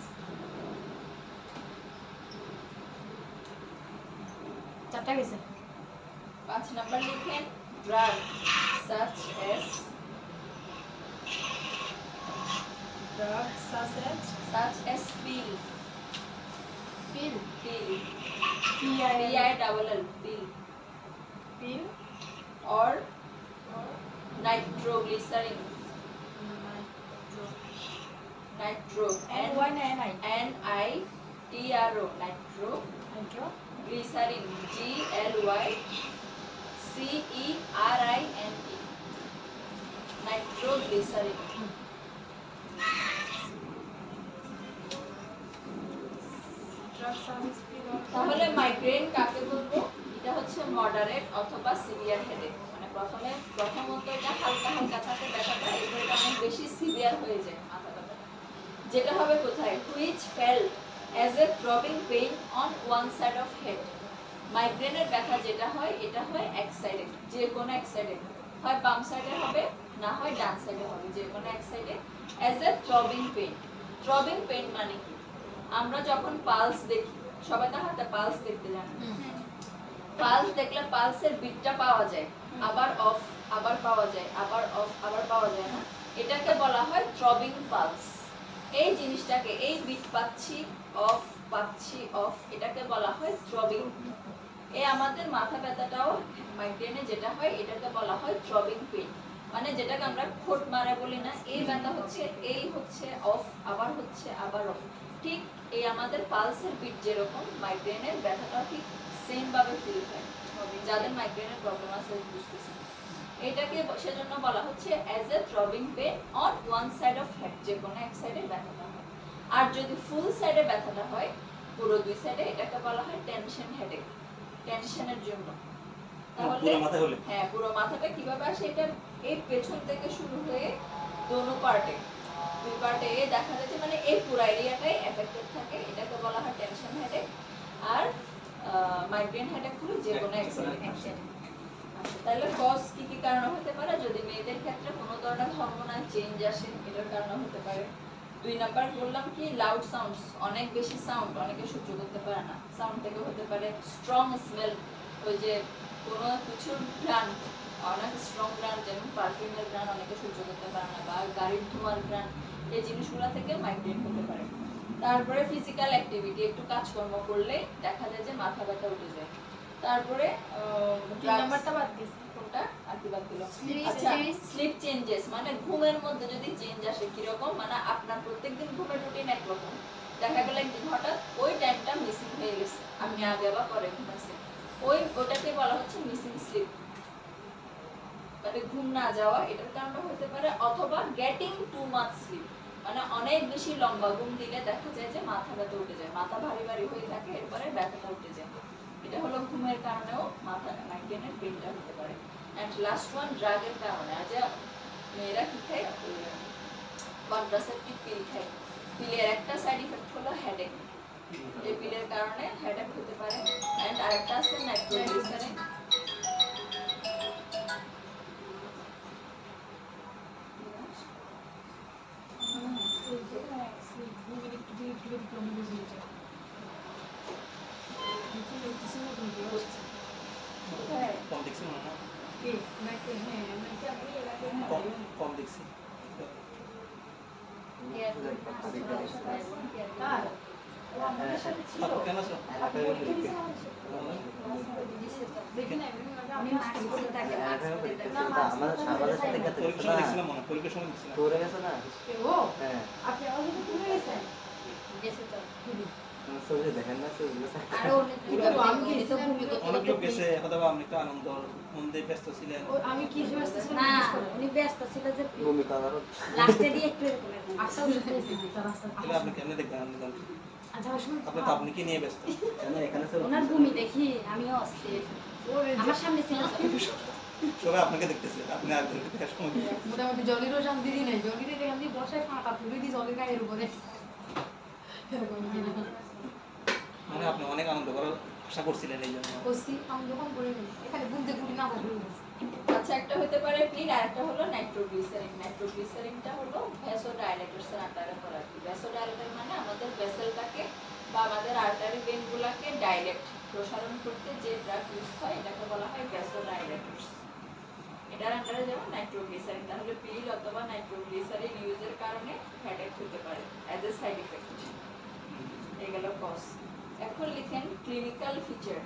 চারটা গেছে। পাঁচ number লিখেন drug such as Drugs such as such as pill, pill, pill, P P I I double L, pill, pill, or nitroglycerin, nitro, and N one N I. N I T R O, nitro, Nitro. glycerin, G L Y C E R I N E, nitroglycerin. Drugs such as pill or তাহলে migraine কাকে বলবো? এটা হচ্ছে moderate অথবা severe headache. মানে প্রথমে প্রথমত এটা হালকা হালকা থাকে ব্যথাটা, এরপর এটা অনেক বেশি সিভিয়ার হয়ে যায় মাথা ব্যথাটা। যেটা হবে কোথায়? which felt as a throbbing pain on one side of head. মাইগ্রেনের ব্যথা যেটা হয় এটা হয় এক সাইডে, যে কোনো এক সাইডে, হয় বাম সাইডে হবে না হয় ডান সাইডে হবে, যে কোনো এক সাইডে as a throbbing pain. throbbing pain মানে কি? আমরা যখন পালস দেখি, সবাই তো হাতে পালস দেখতে জানে, পালস দেখলে পালসের বিটটা পাওয়া যায়, আবার অফ আবার পাওয়া যায়, আবার অফ আবার পাওয়া যায় না, এটাকে বলা হয় থ্রবিং পালস। এই জিনিসটাকে, এই বিট পাচ্ছি অফ পাচ্ছি অফ, এটাকে বলা হয় থ্রবিং। এই আমাদের মাথা ব্যথাটাও মাইগ্রেনে যেটা হয় এটাকে বলা হয় থ্রবিং পেইন। মানে যেটাকে আমরা খোট মারা বলি না, এই ব্যথা হচ্ছে এই হচ্ছে অফ আবার হচ্ছে আবার অফ, ঠিক এই আমাদের পালসের বিট যেরকম মাইগ্রেনের ব্যথাটাও ঠিক সেম ভাবে ফিল হয় যাদের মাইগ্রেনের প্রবলেম আছে বুঝতেছেন। এটাকে সেজন্য বলা হচ্ছে as a throbbing pain on one side of head, যে কোনো এক সাইডে ব্যথাটা হয়। আর যদি ফুল সাইডে ব্যথাটা হয় পুরো দুই সাইডে, এটাকে বলা হয় টেনশন হেডেক, টেনশনের জন্য। তাহলে পুরো মাথা হলে হ্যাঁ, পুরো মাথাটা কিভাবে আসে? এটা এই পেছন থেকে শুরু হয়ে দোনো পার্টে, দুই পার্টে দেখা যাচ্ছে, মানে এই পুরো এরিয়াটাই এফেক্টেড থাকে, এটাকে বলা হয় টেনশন হেডেক। আর মাইগ্রেন হেডেক হলো যে কোনো এক সাইডে। আচ্ছা, তাহলে কজ কি কি কারণে হতে পারে? যদি মেয়েদের ক্ষেত্রে কোনো ধরনের হরমোনাল চেঞ্জ আসে, এটার কারণে হতে পারে। দুই নাম্বার বললাম কি, লাউড সাউন্ডস, অনেক বেশি সাউন্ড অনেকে সহ্য করতে পারে না, সাউন্ড থেকে হতে পারে। স্ট্রং স্মেল, ওই যে কোনো কিছুর ঘ্রাণ, অনেক স্ট্রং ঘ্রাণ, যেমন পারফিউমের ঘ্রাণ অনেকে সহ্য করতে পারে না, বা গাড়ির ধোঁয়ার ঘ্রাণ, এই জিনিসগুলো থেকে মাইগ্রেন হতে পারে। তারপরে ফিজিক্যাল অ্যাক্টিভিটি, একটু কাজকর্ম করলে দেখা যায় যে মাথা ব্যথা উঠে যায়। তারপরে তিন নাম্বারটা বাদ গেছে। কোনটা আর কি বাদ দিল? Sleep আচ্ছা, changes. স্লিপ চেঞ্জেস মানে ঘুমের মধ্যে যদি চেঞ্জ আসে, কিরকম? মানে আপনার প্রত্যেকদিন ঘুমের রুটিন একরকম, দেখা গেল একদিন হঠাৎ ওই টাইমটা মিসিং হয়ে গেছে, আপনি আগে বা পরে ঘুমাইছেন, ওই ওটাকে বলা হচ্ছে মিসিং স্লিপ, মানে ঘুম না যাওয়া, এটার কারণে হতে পারে। অথবা গেটিং টু মাচ স্লিপ, মানে অনেক বেশি লম্বা ঘুম দিলে দেখা যায় যে মাথা ব্যথা উঠে যায়, মাথা ভারী ভারী হয়ে থাকে, এরপরে ব্যথাটা উঠে যায়। এটা হলো ঘুমের কারণেও মাথা মাইগ্রেনের পেইনটা হতে পারে। এন্ড লাস্ট ওয়ান, ড্রাগের কারণে। আজ মেয়েরা কি খায়? কন্ট্রাসেপটিভ পিল খায়, পিলের একটা সাইড ইফেক্ট হলো হেডেক, এই পিলের কারণে হেডেক হতে পারে। এন্ড আরেকটা আছে নাইট্রোগ্লিসারিন, কম দেখছি মনে হয়, কম কম দেখছি। আপু কেন আছো? আমি মাস্ক পরে থাকি, মাস্ক পরে থাকি। পরীক্ষা দেখছিলাম মনে হয়, পরীক্ষার সময় দেখছিলাম। তোরে গেছে না? ও হ্যাঁ। আপনি আমাদের তো ঘুরে গেছেন। গেছে তো। আমার শরীরে দেখেন না শরীরে। আরো অনেক পুরো আমি গেছি তো ভূমি করতে অনেক লোক করতে। গেছে, হয়তো বা আপনি একটু আনন্দ মন্দে ব্যস্ত ছিলেন। ও, আমি কি ব্যস্ত ছিলাম না, জিজ্ঞেস করো। উনি ব্যস্ত ছিল যে ভূমি করার লাস্টে দিয়ে একটু এরকম এরকম। আচ্ছা, বুঝতে পেরেছি, তার রাস্তা। তাহলে আপনি কেমনে দেখবেন? আপনি জানেন আচ্ছা আমার শুনুন আপনি তো আপনি কি নিয়ে ব্যস্ত? কেন এখানে তো ওনার ভূমি দেখি আমি অস্থির আমার সামনে ছিল সবাই আপনাকে দেখতেছে, আপনি আর দেখার সময় নেই। মোটামুটি জলেরও শান্তি দিই নাই জলের এখান দিয়ে বসায় ফাঁকা তুলে দিই জলের গায়ের উপরে এরকম কিনা মানে আপনি অনেক আনন্দ করার আশা করছিলেন এই জন্য। করছি আমি যখন করে নিই এখানে বুনতে বুটি না থাকলে আচ্ছা একটা হতে পারে প্লিন আর একটা হলো নাইট্রোগ্লিসারিন। নাইট্রোগ্লিসারিনটা হলো ভ্যাসোডাইলেটরস এর আন্ডারে পড়ে আর কি। ভ্যাসোডাইলেটর মানে আমাদের ভেসেলটাকে বা আমাদের আর্টারি ভেনগুলোকে ডাইরেক্ট প্রসারণ করতে যে ড্রাগ ইউজ হয় এটাকে বলা হয় ভ্যাসোডাইলেটরস। এটার আন্ডারে যেমন নাইট্রোগ্লিসারিন, তাহলে পিল অথবা নাইট্রোগ্লিসারিন ইউজের কারণে হেডেক হতে পারে অ্যাজ এ সাইড ইফেক্ট। এই গেল কজ। এখন লিখেন ক্লিনিক্যাল ফিচার।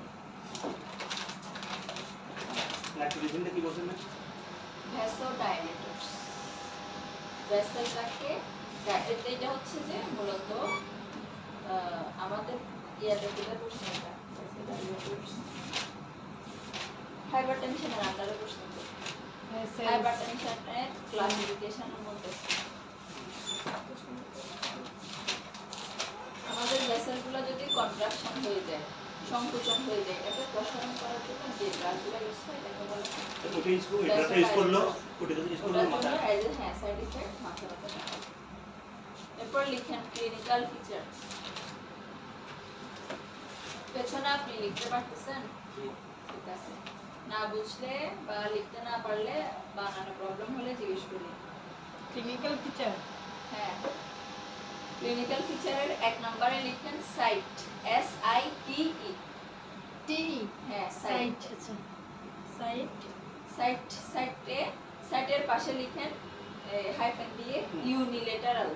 নাইট্রোজেনটা কি বলছেন না? ভ্যাসোডাইলেটরস ভেসেলটাকে এটা হচ্ছে যে মূলত আহ, আমাদের ইয়াতে যেটা প্রশ্ন এটা ভ্যাসোডাইলেটরস হাইপারটেনশনের আন্ডারে প্রশ্ন হাইপারটেনশনের ক্লাসিফিকেশনের মধ্যে আমাদের ভেসেলগুলো যদি কন্ট্রাকশন হয়ে যায় সংকোচন হয়ে যায় এটাকে প্রসারণ করার জন্য যে ড্রাগগুলো ইউজ হয় এটাকে বলা হয় ওটা ইউজ করলো, এটা ইউজ করলো, ওটা যদি ইউজ করলো ওটার মাথা। জন্য অ্যাজ এ হ্যাঁ সাইড ইফেক্ট মাথা ব্যথা। এরপর লিখেন ক্লিনিক্যাল ফিচার। পেছনে আপনি লিখতে পারতেছেন? ঠিক আছে, না বুঝলে বা লিখতে না পারলে বানানো প্রবলেম হলে জিজ্ঞেস করি। ক্লিনিক্যাল ফিচার হ্যাঁ, ক্লিনিক্যাল ফিচারের এক নম্বরে লিখেন site, S I T E. T হ্যাঁ সাইট সাইট। আচ্ছা সাইট সাইট সাইটে সাইটের পাশে লিখেন হাইফেন দিয়ে unilateral.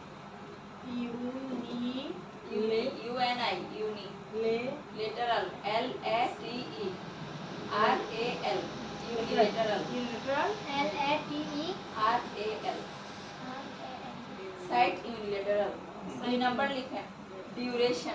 Uni uni U N I uni la lateral L A T E R A L unilateral unilateral L A T E R A L R A L site unilateral. দুই number লিখেন duration.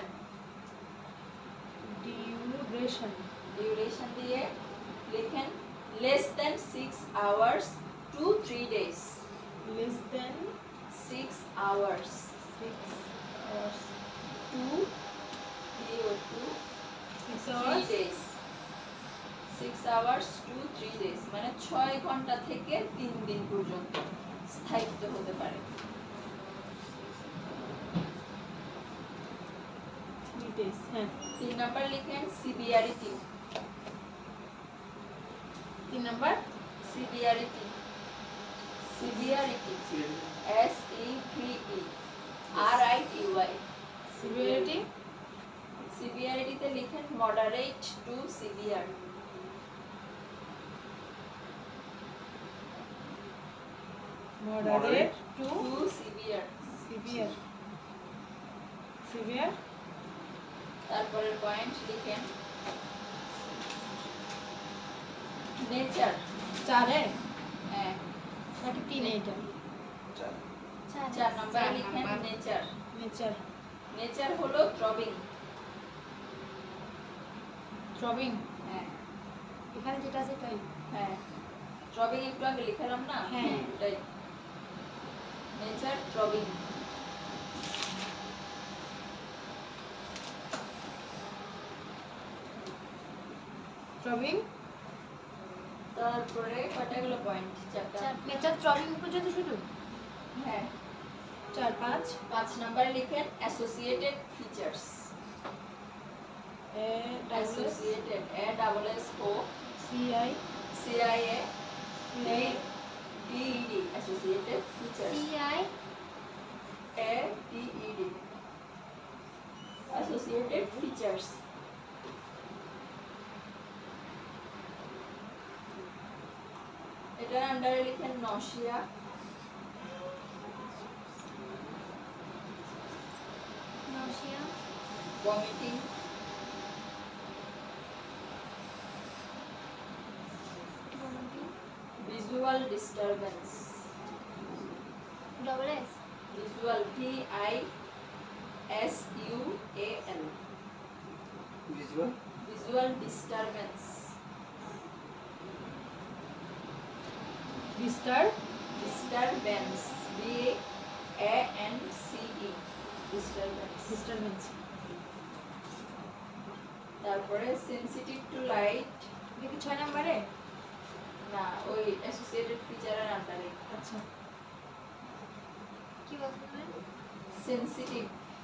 Duration duration দিয়ে লিখেন less than six hours to three days. Less than six hours six hours to to six three hours days. Six hours to three days মানে ছয় ঘন্টা থেকে তিন দিন পর্যন্ত স্থায়িত্ব হতে পারে। থ্রি ডেজ হ্যাঁ তিন নাম্বার লিখেন সিভিয়ারিটি। তিন number severity severity S E V E R I T Y. Severity সিভিয়ারিটিতে লিখেন moderate to severe. Moderate to to severe. Severe severe তারপরের পয়েন্ট লিখেন নেচার। চারে হ্যাঁ, নাকি তিন এইটা চার নাম্বারে চার লিখেন নাম্বার। নেচার। নেচার নেচার হলো থ্রবিং। থ্রবিং হ্যাঁ এখানে যেটা আছে এটাই হ্যাঁ, থ্রবিং একটু আগে লিখলাম না? হ্যাঁ। ওটাই নেচার থ্রবিং। থ্রবিং তারপরে কয়টা গুলো পয়েন্ট? চারটা। নেচার থ্রবিং পর্যন্ত শুধু হ্যাঁ, চার পাঁচ পাঁচ নাম্বারে লিখেন associated features. A double associated A double S O C I C I A D D E D associated features. C I A D E D associated features. এটার আন্ডারে লিখেন nausea, nausea vomiting, vomiting visual disturbance. double S visual V I S U A L visual visual disturbance. বিস্টার disturbance B A N C E disturbance. Disturbance. তারপরে sensitive to light, এটা কি ছয় নম্বরে? না ওই অ্যাসোসিয়েটেড ফিচারের আন্ডারে। আচ্ছা, কি বলছেন? সেনসিটিভ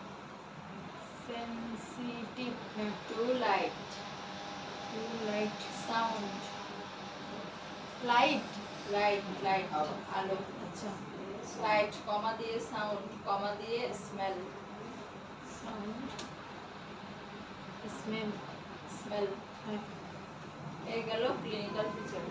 সেনসিটিভ, হ্যাঁ, to light, to light, sound, light, light light আলো, আচ্ছা, লাইট কমা দিয়ে সাউন্ড কমা দিয়ে স্মেল, সাউন্ড, স্মেল, স্মেল। হ্যাঁ, এই গেল ক্লিনিক্যাল ফিচার।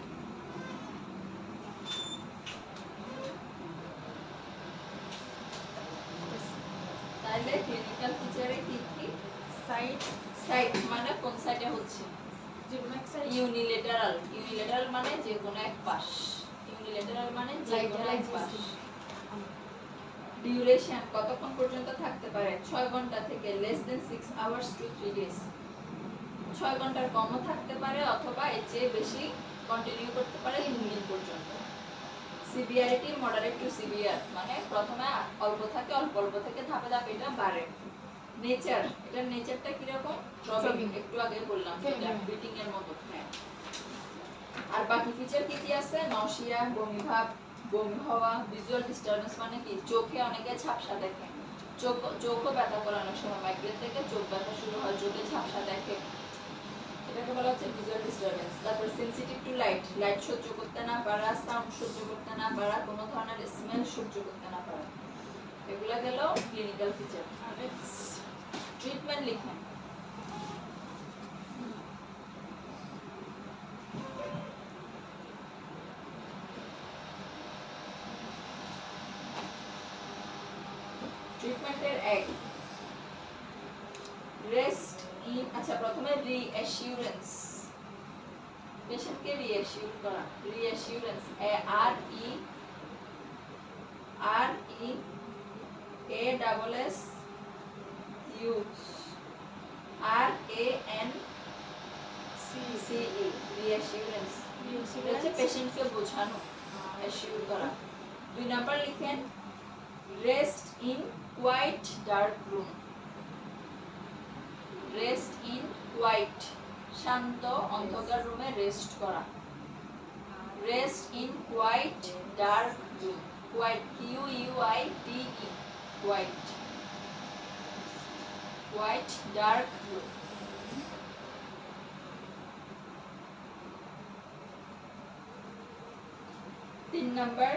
তাহলে ক্লিনিক্যাল ফিচারে কি কি? সাইড, সাইট মানে কোন সাইডে হচ্ছে, যে কোনো এক সাইড, ইউনিলেটারাল, ইউনিলেটারাল মানে যে কোনো এক পাশ, ইউনিলেটারাল মানে যে লাইট, কোনো এক লাইট পাশ। সিস্টেম। ডিউরেশন কতক্ষণ পর্যন্ত থাকতে পারে? ছয় ঘন্টা থেকে less than six hours to three days. ছয় ঘন্টার কমও থাকতে পারে অথবা এর চেয়ে বেশি কন্টিনিউ করতে পারে তিন দিন পর্যন্ত। সিভিয়ারিটি মডারেট টু সিভিয়ার মানে প্রথমে অল্প থাকে, অল্প অল্প থেকে ধাপে ধাপে এটা বাড়ে। নেচার, এটার নেচারটা কিরকম? থ্রবিং, একটু আগে বললাম যেটা বিটিং এর মতো। হ্যাঁ, আর বাকি ফিচার কি কি আছে? নশিয়া, বমি ভাব, বমি হওয়া, ভিজুয়াল ডিস্টারবেন্স মানে কি? চোখে অনেকে ঝাপসা দেখে, চোখ চোখও ব্যথা করে অনেক সময়, মাইগ্রেন থেকে চোখ ব্যথা শুরু হয়, চোখে ঝাপসা দেখে, এটাকে বলা হচ্ছে ভিজুয়াল ডিস্টারবেন্স। তারপর সেনসিটিভ টু লাইট, লাইট সহ্য করতে না পারা, সাউন্ড সহ্য করতে না পারা, কোনো ধরনের স্মেল সহ্য করতে না পারা, এগুলা গেল ক্লিনিক্যাল ফিচার। ট্রিটমেন্ট লিখেন। ট্রিটমেন্টের এক, রেস্ট ইন, আচ্ছা প্রথমে রিঅ্যাসিউরেন্স, পেশেন্টকে রিঅ্যাসিউর করা, reassurance, A R E R E A double S U R A N C C E, reassurance, এটা হচ্ছে পেশেন্টকে বোঝানো, অ্যাসিউর করা। দুই নাম্বার লিখেন, rest in quiet dark room, rest in quiet, শান্ত অন্ধকার রুমে রেস্ট করা, rest in quiet dark room, quiet Q U I T E, quiet, quiet dark room. তিন নাম্বার,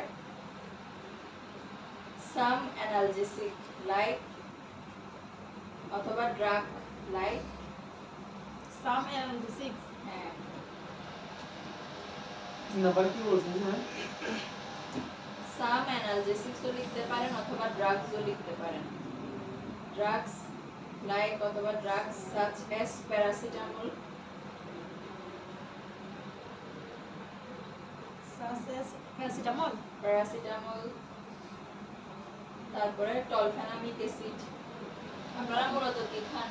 সাম অ্যানালজেসিক লাইক অথবা ড্রাগ লাইক, সাম অ্যানালজেসিক, হ্যাঁ, তিন number কি বলছেন? হ্যাঁ, সাম অ্যানালজেসিক্সও লিখতে পারেন অথবা ড্রাগসও লিখতে পারেন। ড্রাগস লাইক অথবা drugs such as paracetamol, such as, paracetamol, paracetamol, তারপরে টলফেনামিক অ্যাসিড। আপনারা মূলত কি খান?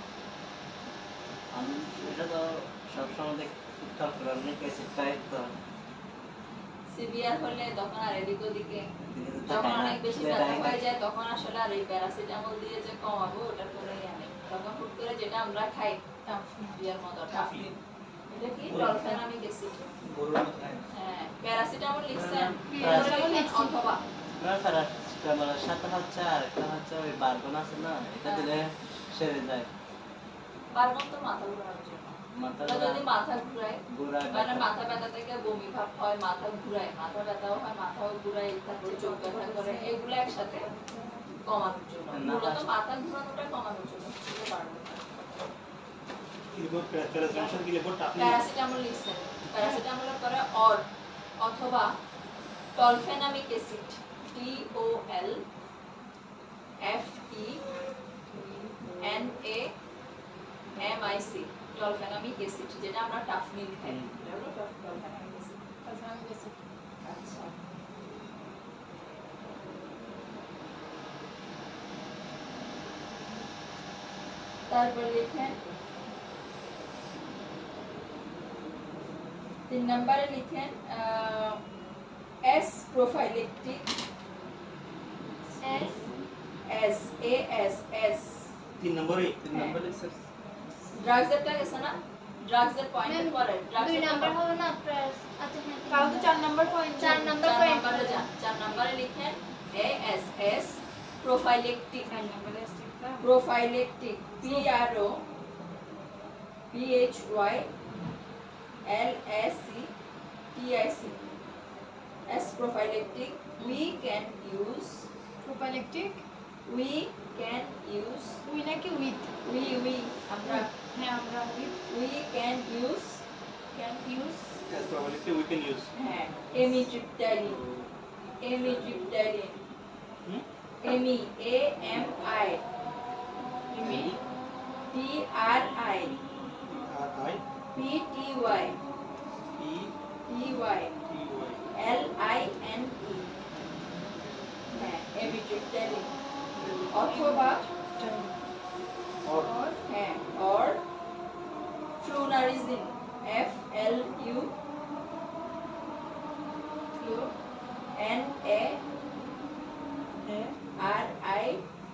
এটা তো সবসময় দেখ ঠিকঠাক করে অনেক অ্যাসিড খাই তো সিভিয়ার হলে তখন আর এদিক ওদিকে দিনে তো যখন তাকাই না, অনেক বেশি শুয়ে ব্যথা তাকাই হয়ে না। যায় তখন আসলে আর এই প্যারাসিটামল দিয়ে যে কমাবো ওটার কোনো ইয়ে নেই, তখন হুট করে যেটা আমরা খাই সিভিয়ার মতো টাফলিন, এটা কি টলফেনামিক অ্যাসিড। গরুর মতো খাই না। হ্যাঁ, প্যারাসিটামল লিখছেন প্যারাসিটামল লিখছেন অথবা না প্যারাসিটামলের সাথে হচ্ছে আর একটা হচ্ছে ওই বারগন আছে না, এটা দিলে সেরে যায়। বারবার তো মাথা ঘোরানোর জন্য, মাথা ওটা যদি মাথা ঘুরায় ঘোরা মানে মাথা ব্যথা থেকে বমি ভাব হয়, মাথা ঘুরায়, মাথা ব্যথাও হয়, মাথাও ঘুরায়, তারপরে চোখ ব্যথা করে, এগুলো একসাথে কমানোর জন্য, মূলত মাথা ঘুরানোটা কমানোর জন্য সেটা বাড়বে না। রিপোর্ট প্যারাসিটামল কি রিপোর্ট আপনি প্যারাসিটামল লিখছেন, প্যারাসিটামলের পরে অর অথবা tolfenamic acid, T O L F E N A M I C, tolfenamic acid, যেটা আমরা টাফনিল খাই, এটা হলো টলফেনামিক অ্যাসিড। Tolfenamic acid. আচ্ছা, তারপর লিখেন তিন নম্বরে লিখেন as prophylactic, as S A S S তিন নম্বরে তিন নম্বর লিখছে ড্রাগস এরটা গেছে না ড্রাগস এর পয়েন্টের পরে ড্রাগস দুই এর নাম্বার হবে না প্রাইস আচ্ছা হ্যাঁ তাহলে তো চার নাম্বার পয়েন্ট চার নাম্বার চার পয়েন্ট নম্বরে যান চার নম্বরে লিখেন এ এস এস প্রোফাইলেকটিক চার নাম্বারে স্টিকটা prophylactic P R O P H Y L S C T I C as prophylactic we can use prophylactic we can use we নাকি উইথ উই উই আমরা হ্যাঁ আমরা with we can use can use Yes, probably we can use. হ্যাঁ amitriptyline amitriptyline Hmm? Ami A M I ami T R I R I P T Y P T Y T Y. L I N E হ্যাঁ amitriptyline অথবা Or হ্যাঁ or flunarizine F L U flo N A A R I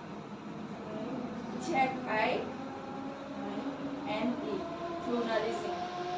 Z I N E flunarizine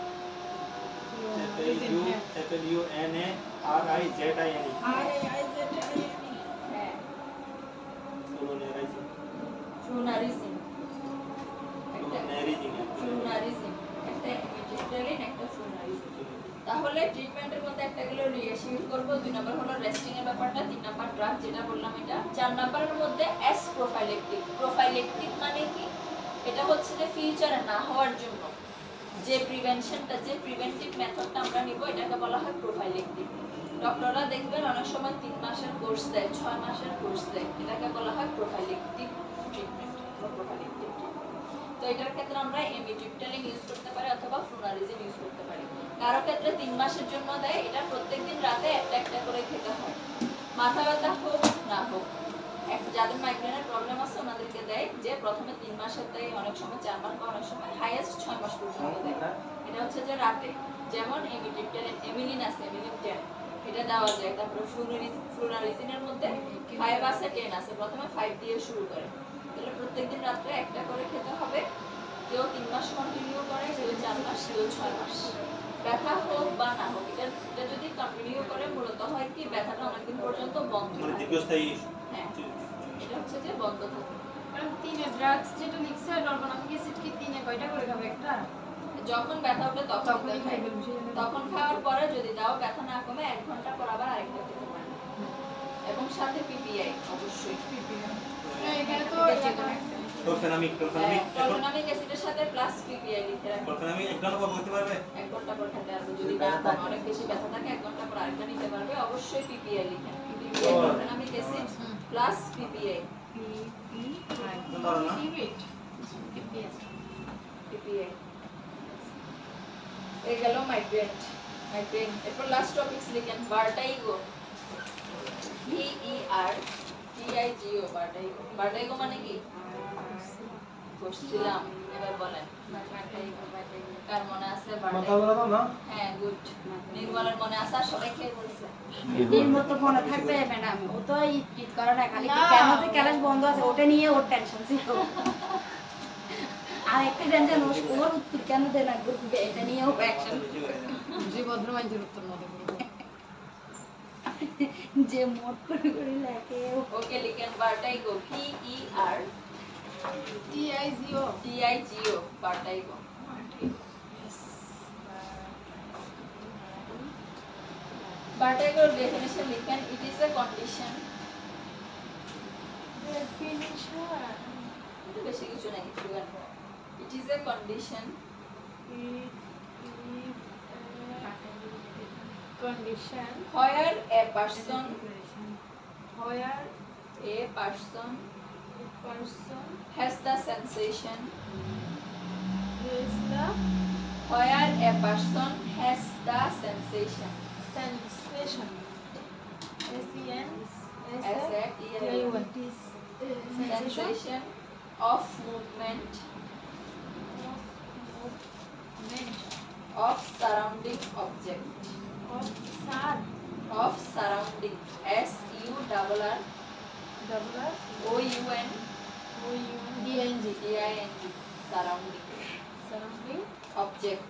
F L U F L U N A R I Z I N E. R A I Z I N E হ্যাঁ Flunarizing. Flunarizine একটা Flunarizing. Flunarizine একটা amitriptyline একটা flunarizine তাহলে ট্রিটমেন্টের মধ্যে একটা গেল রিঅ্যাসিউর করব দুই নাম্বার হলো রেস্টিং এর ব্যাপারটা তিন নাম্বার ড্রাগ যেটা বললাম এটা চার নাম্বারের মধ্যে এস প্রোফাইলেকটিক প্রোফাইলেকটিক মানে কি এটা হচ্ছে যে ফিউচারে না হওয়ার জন্য যে প্রিভেনশনটা যে প্রিভেন্টিভ মেথডটা আমরা নিব এটাকে বলা হয় প্রোফাইলেকটিক ডক্টররা দেখবেন অনেক সময় তিন মাসের কোর্স দেয় ছয় মাসের কোর্স দেয় এটাকে বলা হয় প্রোফাইলেকটিক ট্রিটমেন্ট প্রোফাইলেকটিক তো এটার ক্ষেত্রে আমরা এমিট্রিপটাইলিন ইউজ করতে পারি অথবা ফ্লুনারিজিন ইউজ করতে পারি কারো ক্ষেত্রে তিন মাসের জন্য দেয় এটা প্রত্যেকদিন রাতে একটা একটা করে খেতে হয় মাথা ব্যথা হোক না হোক এক যাদের মাইগ্রেনের প্রবলেম আছে ওনাদেরকে দেয় যে প্রথমে তিন মাসের দেয় অনেক সময় চার মাস বা অনেক সময় হাইয়েস্ট ছয় মাস পর্যন্ত দেয় এটা হচ্ছে যে রাতে যেমন এমিট্রিপটাইলিন এমিলিন আছে এমিলিন টেন এটা দেওয়া যায় তারপরে ফ্লুনারিজিন ফ্লুনারিজিনের মধ্যে ফাইভ আছে টেন আছে প্রথমে ফাইভ দিয়ে শুরু করে তাহলে প্রত্যেকদিন রাতে একটা করে খেতে হবে কেউ তিন মাস কন্টিনিউ করে কেউ চার মাস কেউ ছয় মাস ব্যথা হোক বা না হোক এটা এটা যদি কন্টিনিউ করে মূলত হয় কি ব্যথাটা অনেকদিন পর্যন্ত বন্ধ মানে থাকে দীর্ঘস্থায়ী হ্যাঁ এটা হচ্ছে যে বন্ধ থাকে কারণ তিনে ড্রাগস যেটা লিখছে ডলবানামিক অ্যাসিড কি তিনে কয়টা করে খাবে একটা যখন ব্যথা উঠে তখন তখনই খাইবে তখন খাওয়ার পরে যদি দাও ব্যথা না কমে এক ঘন্টা পর আবার আরেকটা খেতে পারে এবং সাথে পিপিআই অবশ্যই এখানে তো Chlorphenamic, chlorphenamic. এখন ক্লোরোনামিক অ্যাসিডের সাথে প্লাস পিপিআই লিখে রাখো chlorphenamic এক ঘন্টা পর করতে পারবে? এক ঘন্টা পর খেতে পারবে যদি ব্যথা কমে অনেক বেশি ব্যথা থাকে এক ঘন্টা পর আরেকটা নিতে পারবে অবশ্যই পিপিআই লিখেন PPI chloronamic acid plus PPI পারো না? পিপিআই এই গেল মাইগ্রেন মাইগ্রেন এরপর লাস্ট টপিকস লিখেন vertigo V E R T I G O vertigo vertigo মানে কি বসছিলাম এবার বলেন কার মনে আছে মাথা ভার্টাইগো বলা তো না হ্যাঁ গুড নির্মলের মনে আছে আর সবাই খেয়ে বলছে এর মতো মনে থাকবে ম্যাডাম ও তো ঈদ ঈদ করে না খালি না। কেন যে ক্লাস বন্ধ আছে ওটা নিয়ে ওর টেনশন ছিল আর একটা টেনশন ওর উত্তর কেন দেয় না গ্রুপে এটা নিয়েও অ্যাকশন যে ভদ্র মানুষের উত্তর মধ্যে যে মোট করে করে লেখে ওকে লিখেন vertigo V E R T I G O T I G O vertigo ভার্টাইগোর ডেফিনিশন লিখেন ইট ইজ এ কন্ডিশন বেশি কিছু নাই it is a condition condition where a person where a person a person has the sensation is the where a person has the sensation sensation S E N S A T I O N sensation sensation of movement movement of surrounding object of sun of surrounding S U R R double O U N I N G surrounding surrounding object.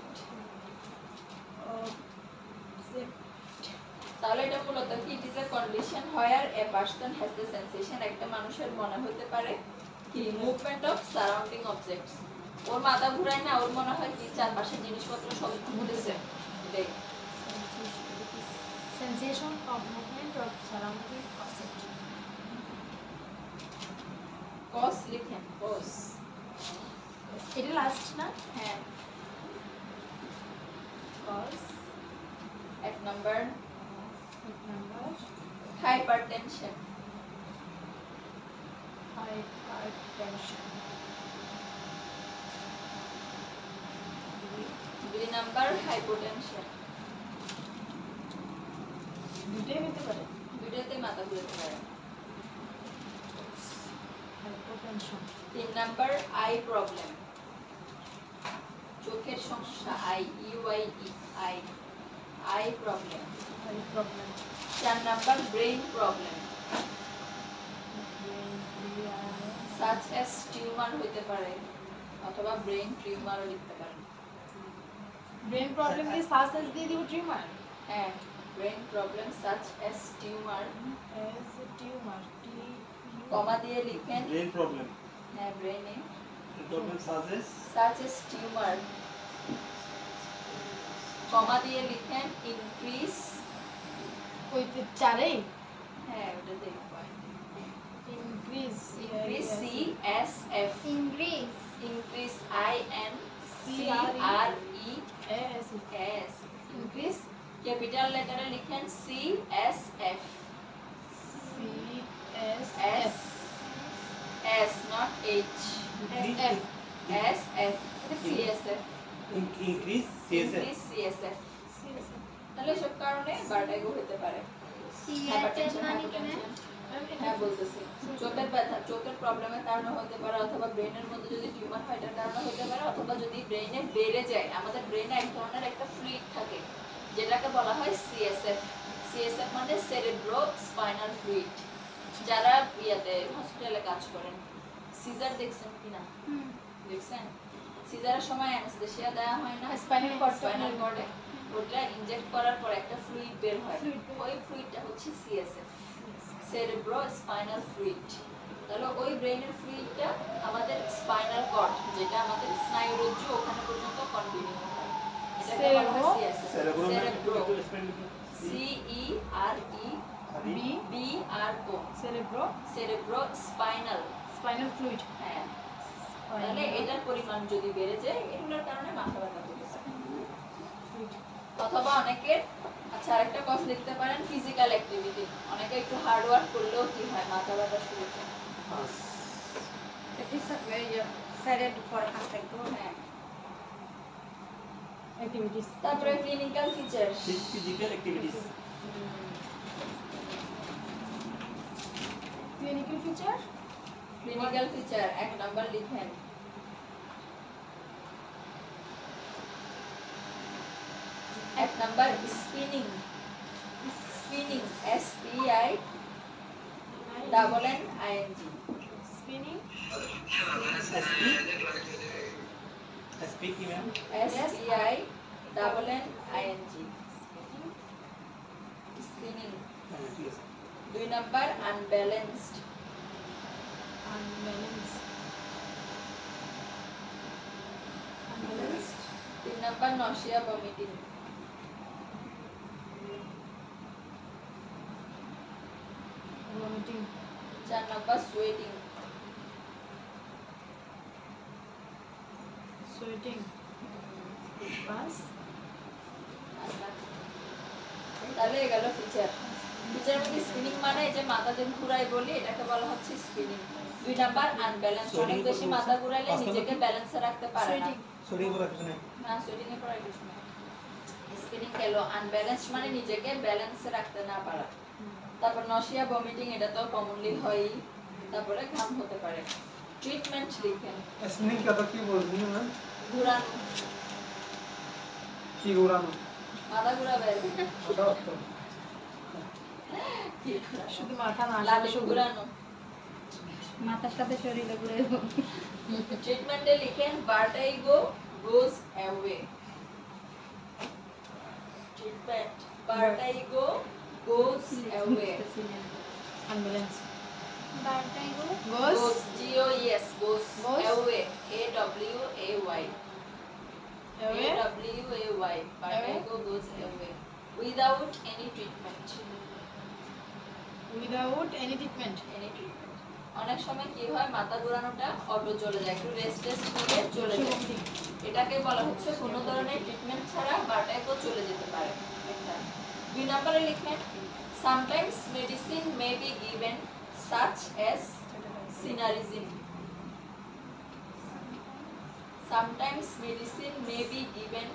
Object. তাহলে এটা মূলত কি it is a condition where a person has the sensation, একটা মানুষের মনে হতে পারে কি মুভমেন্ট অফ সারাউন্ডিং অবজেক্টস, ওর মাথা ঘুরায় না, ওর মনে হয় কি চারপাশের জিনিসপত্র সব ঘুরতেছে। এটাই sensation of movement of surrounding object. Cause লিখেন, কজ। এটা লাস্ট না? হ্যাঁ, কজ। এক নাম্বার এক নাম্বার হাইপারটেনশন, হাইপারটেনশন। দুই নাম্বার হাইপোটেনশন, দুটোই হতে পারে। দুইটাতে মাথা ঘুরাতে পারে। হাইপোটেনশন। তিন নাম্বার আই প্রবলেম, চোখের সমস্যা, eye U I E I I problem. High problem. চার number brain problem, such as tumour হতে পারে অথবা ব্রেইন টিউমারও লিখতে পারেন। ব্রেন প্রবলেম দিয়ে সাসেস দিয়ে দিব টিউমার। হ্যাঁ, brain problem such as tumour, as tumour T comma দিয়ে লিখেন। ব্রেন প্রবলেম, হ্যাঁ, ব্রেইনে problem such as such as tumour, comma দিয়ে লিখেন ইনক্রিজ। ওই চারেই হ্যাঁ, ওটা দেখবেন increase increase C S F, ইংরেজ increase I N C R E S S, increase capital লেটারে লিখেন C S F, C S S F S not H, S F S F C S F, increase CSF. Increase C S F. তাহলে সব কারণে vertigo হতে পারে। CSF মানে কি না? হ্যাঁ, বলতেছি চোখের ব্যথা, চোখের প্রবলেমের কারণে হতে পারে, অথবা ব্রেনের মধ্যে যদি টিউমার হয় এটার কারণে হতে পারে, অথবা যদি ব্রেনে বেড়ে যায়। আমাদের ব্রেনে এক ধরনের একটা ফ্লুইড থাকে যেটাকে বলা হয় সিএসএফ। সিএসএফ মানে সেরেব্রো স্পাইনাল ফ্লুইড। যারা ইয়াতে হসপিটালে কাজ করেন, সিজার দেখছেন কিনা? হুম। দেখছেন? সিজারের সময় অ্যানেসথেসিয়া দেওয়া হয় না স্পাইনাল কর্ড, স্পাইনাল কর্ডে, ওটা ইনজেক্ট করার পর একটা ফ্লুইড বের হয়, Fluid বের হয়। ওই ফ্লুইডটা হচ্ছে সিএসএফ, সেরেব্রো স্পাইনাল ফ্লুইড। তাহলে ওই ব্রেনের ফ্লুইডটা আমাদের স্পাইনাল কর্ড, যেটা আমাদের স্নায়ুরজ্জু, ওখানে পর্যন্ত কন্টিনিউ হয়। এটাকে বলা হয় সিএসএফ, সেরেব্রো সেরেব্রো, একটু spell C E R E B B R O, cerebro cerebro spinal. Spinal fluid. হ্যাঁ, তাহলে এটার পরিমাণ যদি বেড়ে যায় এগুলোর কারণে মাথা ব্যথা হতে পারে। অথবা অনেকের, আচ্ছা আরেকটা কথা লিখতে পারেন ফিজিক্যাল অ্যাক্টিভিটি, অনেকে একটু হার্ড ওয়ার্ক করলেও কি হয়, মাথা ব্যথা শুরু হয়। It is a very sad for us like that. হ্যাঁ, অ্যাক্টিভিটিস। তারপরে clinical feature, physical activities. Clinical feature. Clinical feature এক নাম্বার লিখেন। এক number spinning, spinning S P I double N I N G, spinning SP SP কি ma'am? S P I double N I N G, spinning. হ্যাঁ, ঠিক আছে। দুই number unbalanced, unbalance. Unbalanced. তিন number nausea vomiting, vomiting. চার number sweating, sweating. Pass. তাহলে গেল feature. Feature মধ্যে স্পিনিং মানে এই যে মাথা যে ঘুরাই বলি, এটাকে বলা হচ্ছে স্পিনিং। দুই নাম্বার আনব্যালেন্স, অনেক বেশি মাথা ঘুরাইলে নিজেকে ব্যালেন্সে রাখতে পারে না। সরি বলা কিছু নাই। না, সুইটিং এর পরে কিছু না। স্পিনিং গেল, আনব্যালেন্স মানে নিজেকে ব্যালেন্সে রাখতে না পারা। তারপর নশিয়া ভমিটিং, এটা তো কমনলি হয়। তারপরে ঘাম হতে পারে। ট্রিটমেন্ট লিখেন। স্পিনিং কথা কি বলছেন না? ঘুরানো, কি উড়ানো? মাথা ঘুরাবে। ওটা অর্থ। কি ঘুরানো? শুধু মাথা না, লাঠি শুধু ঘুরানো। মাথার সাথে শরীরে ঘুরে ট্রিটমেন্টে লিখেন vertigo goes away. Treatment vertigo goes away. Ambulance Vertigo. Goes goes G O S goes Goes? Away A W A Y away A W A Y vertigo goes away without any treatment. Without any treatment Any treatment. অনেক সময় কি হয় মাথা ঘোরানোটা auto চলে যায়, একটু rest test নিলে চলে যায়। এটাকে বলা হচ্ছে কোনো ধরনের ট্রিটমেন্ট ছাড়া ভার্টিগো চলে যেতে পারে। একটা দুই নম্বরে লিখবেন sometimes medicine may be given such as Cinnarizine. Sometimes medicine may be given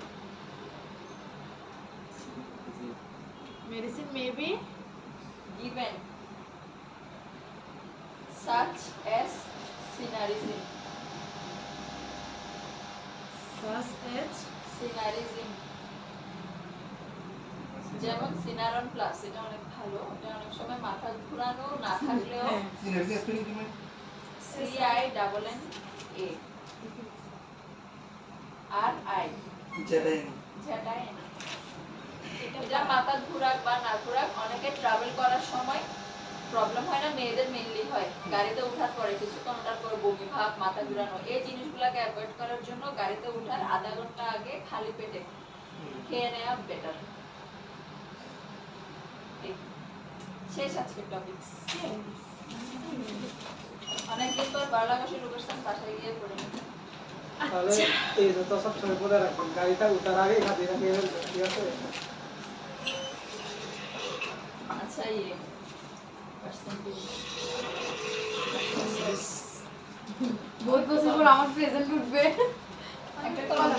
medicine maybe given such as Cinnarizine. Such as Cinnarizine যেমন সিনারন প্লাস, এটা অনেক ভালো, এটা অনেক সময় মাথা ঘোরানো না থাকলেও সিনার্জি স্পেলিং কি মানে C I double N A R I যেটাই যেটা এন এটা মাথা ঘোরাক বা না ঘোরাক অনেকে ট্রাভেল করার সময় প্রবলেম হয় না, মেয়েদের মেইনলি হয় গাড়িতে ওঠার পরে কিছুক্ষণ ওঠার পর বমি ভাব মাথা ঘোরানো, এই জিনিসগুলোকে অ্যাভয়েড করার জন্য গাড়িতে ওঠার আধা ঘন্টা আগে খালি পেটে খেয়ে নেওয়া বেটার। শেষ আজকের টপিক। অনেকদিন পর বারলা বসে ঢুকেছেন, বাসায় গিয়ে পড়ে নিন। তাহলে এই তো সবসময় বলে রাখবেন গাড়িটা উঠার আগে খাতে রাখে ঠিক আছে। আচ্ছা ইয়ে পার্সেন্টেজ বহুত বছর পর আমার প্রেজেন্ট উঠবে একটা কথা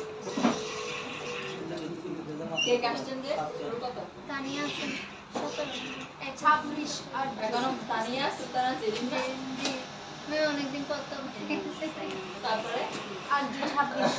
কে কাস্টেন যে শুরু কত তানিয়া আছে সতেরো এক ছাব্বিশ আর এখনো তানিয়া সুলতানা জেরিন না, मैं অনেক দিন পর তো তারপরে আর যে ছাব্বিশ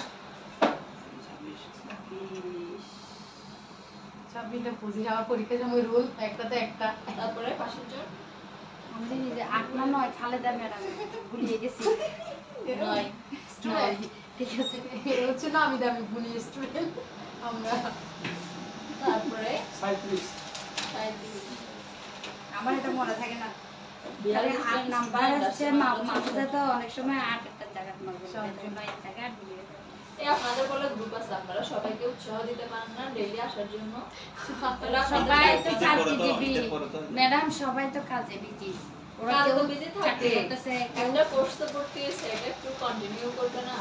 ছাব্বিশটা পঁচিশ আমার পরীক্ষার সময় রোল একটাতে একটা তারপরে পাশের জন আমি নিজে আট না নয় খালেদা ম্যাডাম ভুলিয়ে গেছি নয় স্টুডেন্ট ঠিক আছে এ হচ্ছে না আমি দামি গুণী স্টুডেন্ট আমরা তারপরে সাঁইত্রিশ সাঁইত্রিশ আমার এটা মনে থাকে না বিয়াল্লিশ আট জন নাম্বার student হচ্ছে আছে, মাঝে তো অনেক সময় আট একটা জায়গা মারবো নয় জায়গা আট ভুলিয়ে গেছে। এই আপনাদের বলে গ্রুপ আছে, আপনারা সবাইকে উৎসাহ দিতে পারেন না ডেইলি আসার জন্য। তাহলে সবাই আপনাদের তো ঈদের চাকরি পরে তো- দিবি ঈদের পরে তো- ম্যাডাম সবাই তো কাজে বিজি ওরা কাজ কেউ তো busy থাকে। চাকরি করতেছে কেউ একটা কোর্স তো পড়তে এসে এটা একটু কন্টিনিউ করবে না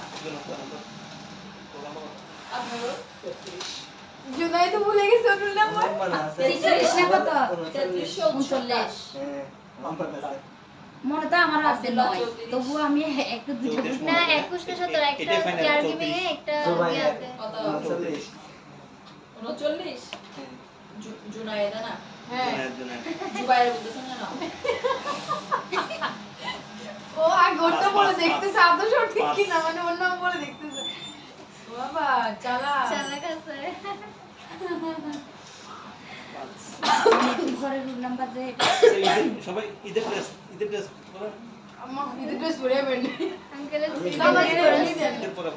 আপনারও জুলাই তো ভুলে গেছে ওর নাম্বার মানে আছে ছিচল্লিশ না কত তেত্রিশশো উনচল্লিশ হ্যাঁ নাম্বার আছে মনে তো আমার আছে নয় তবু আমি একটু দুটো চৌত্রিশ না মনে হয়। একুশ না সতেরো একটা এটাই final, কেয়ারগিভিং এ চৌত্রিশ। একটা জুবাই ইয়ে আছে কত উনচল্লিশ উনচল্লিশ জুনায়েদা না হ্যাঁ জুনায়েদ, জুনায়েদ। জুবাইর বলতেছেন না ও আগে ওটা পাঁচ, বলে পাঁচ, দেখতেছে পাঁচ। আদৌ সঠিক পাঁচ। কিনা মানে ওর নাম বলে দেখতেছে ও বাবা চালা চালাক আছে ঘরের রুম নাম্বার যে তো ঈদের- সবাই ঈদের ড্রেস ঈদের ড্রেস পরে আম্মা ঈদের ড্রেস পরে যাবেন আঙ্কেলের আমি নামাজ ঈদের- পড়ে ঈদের পরে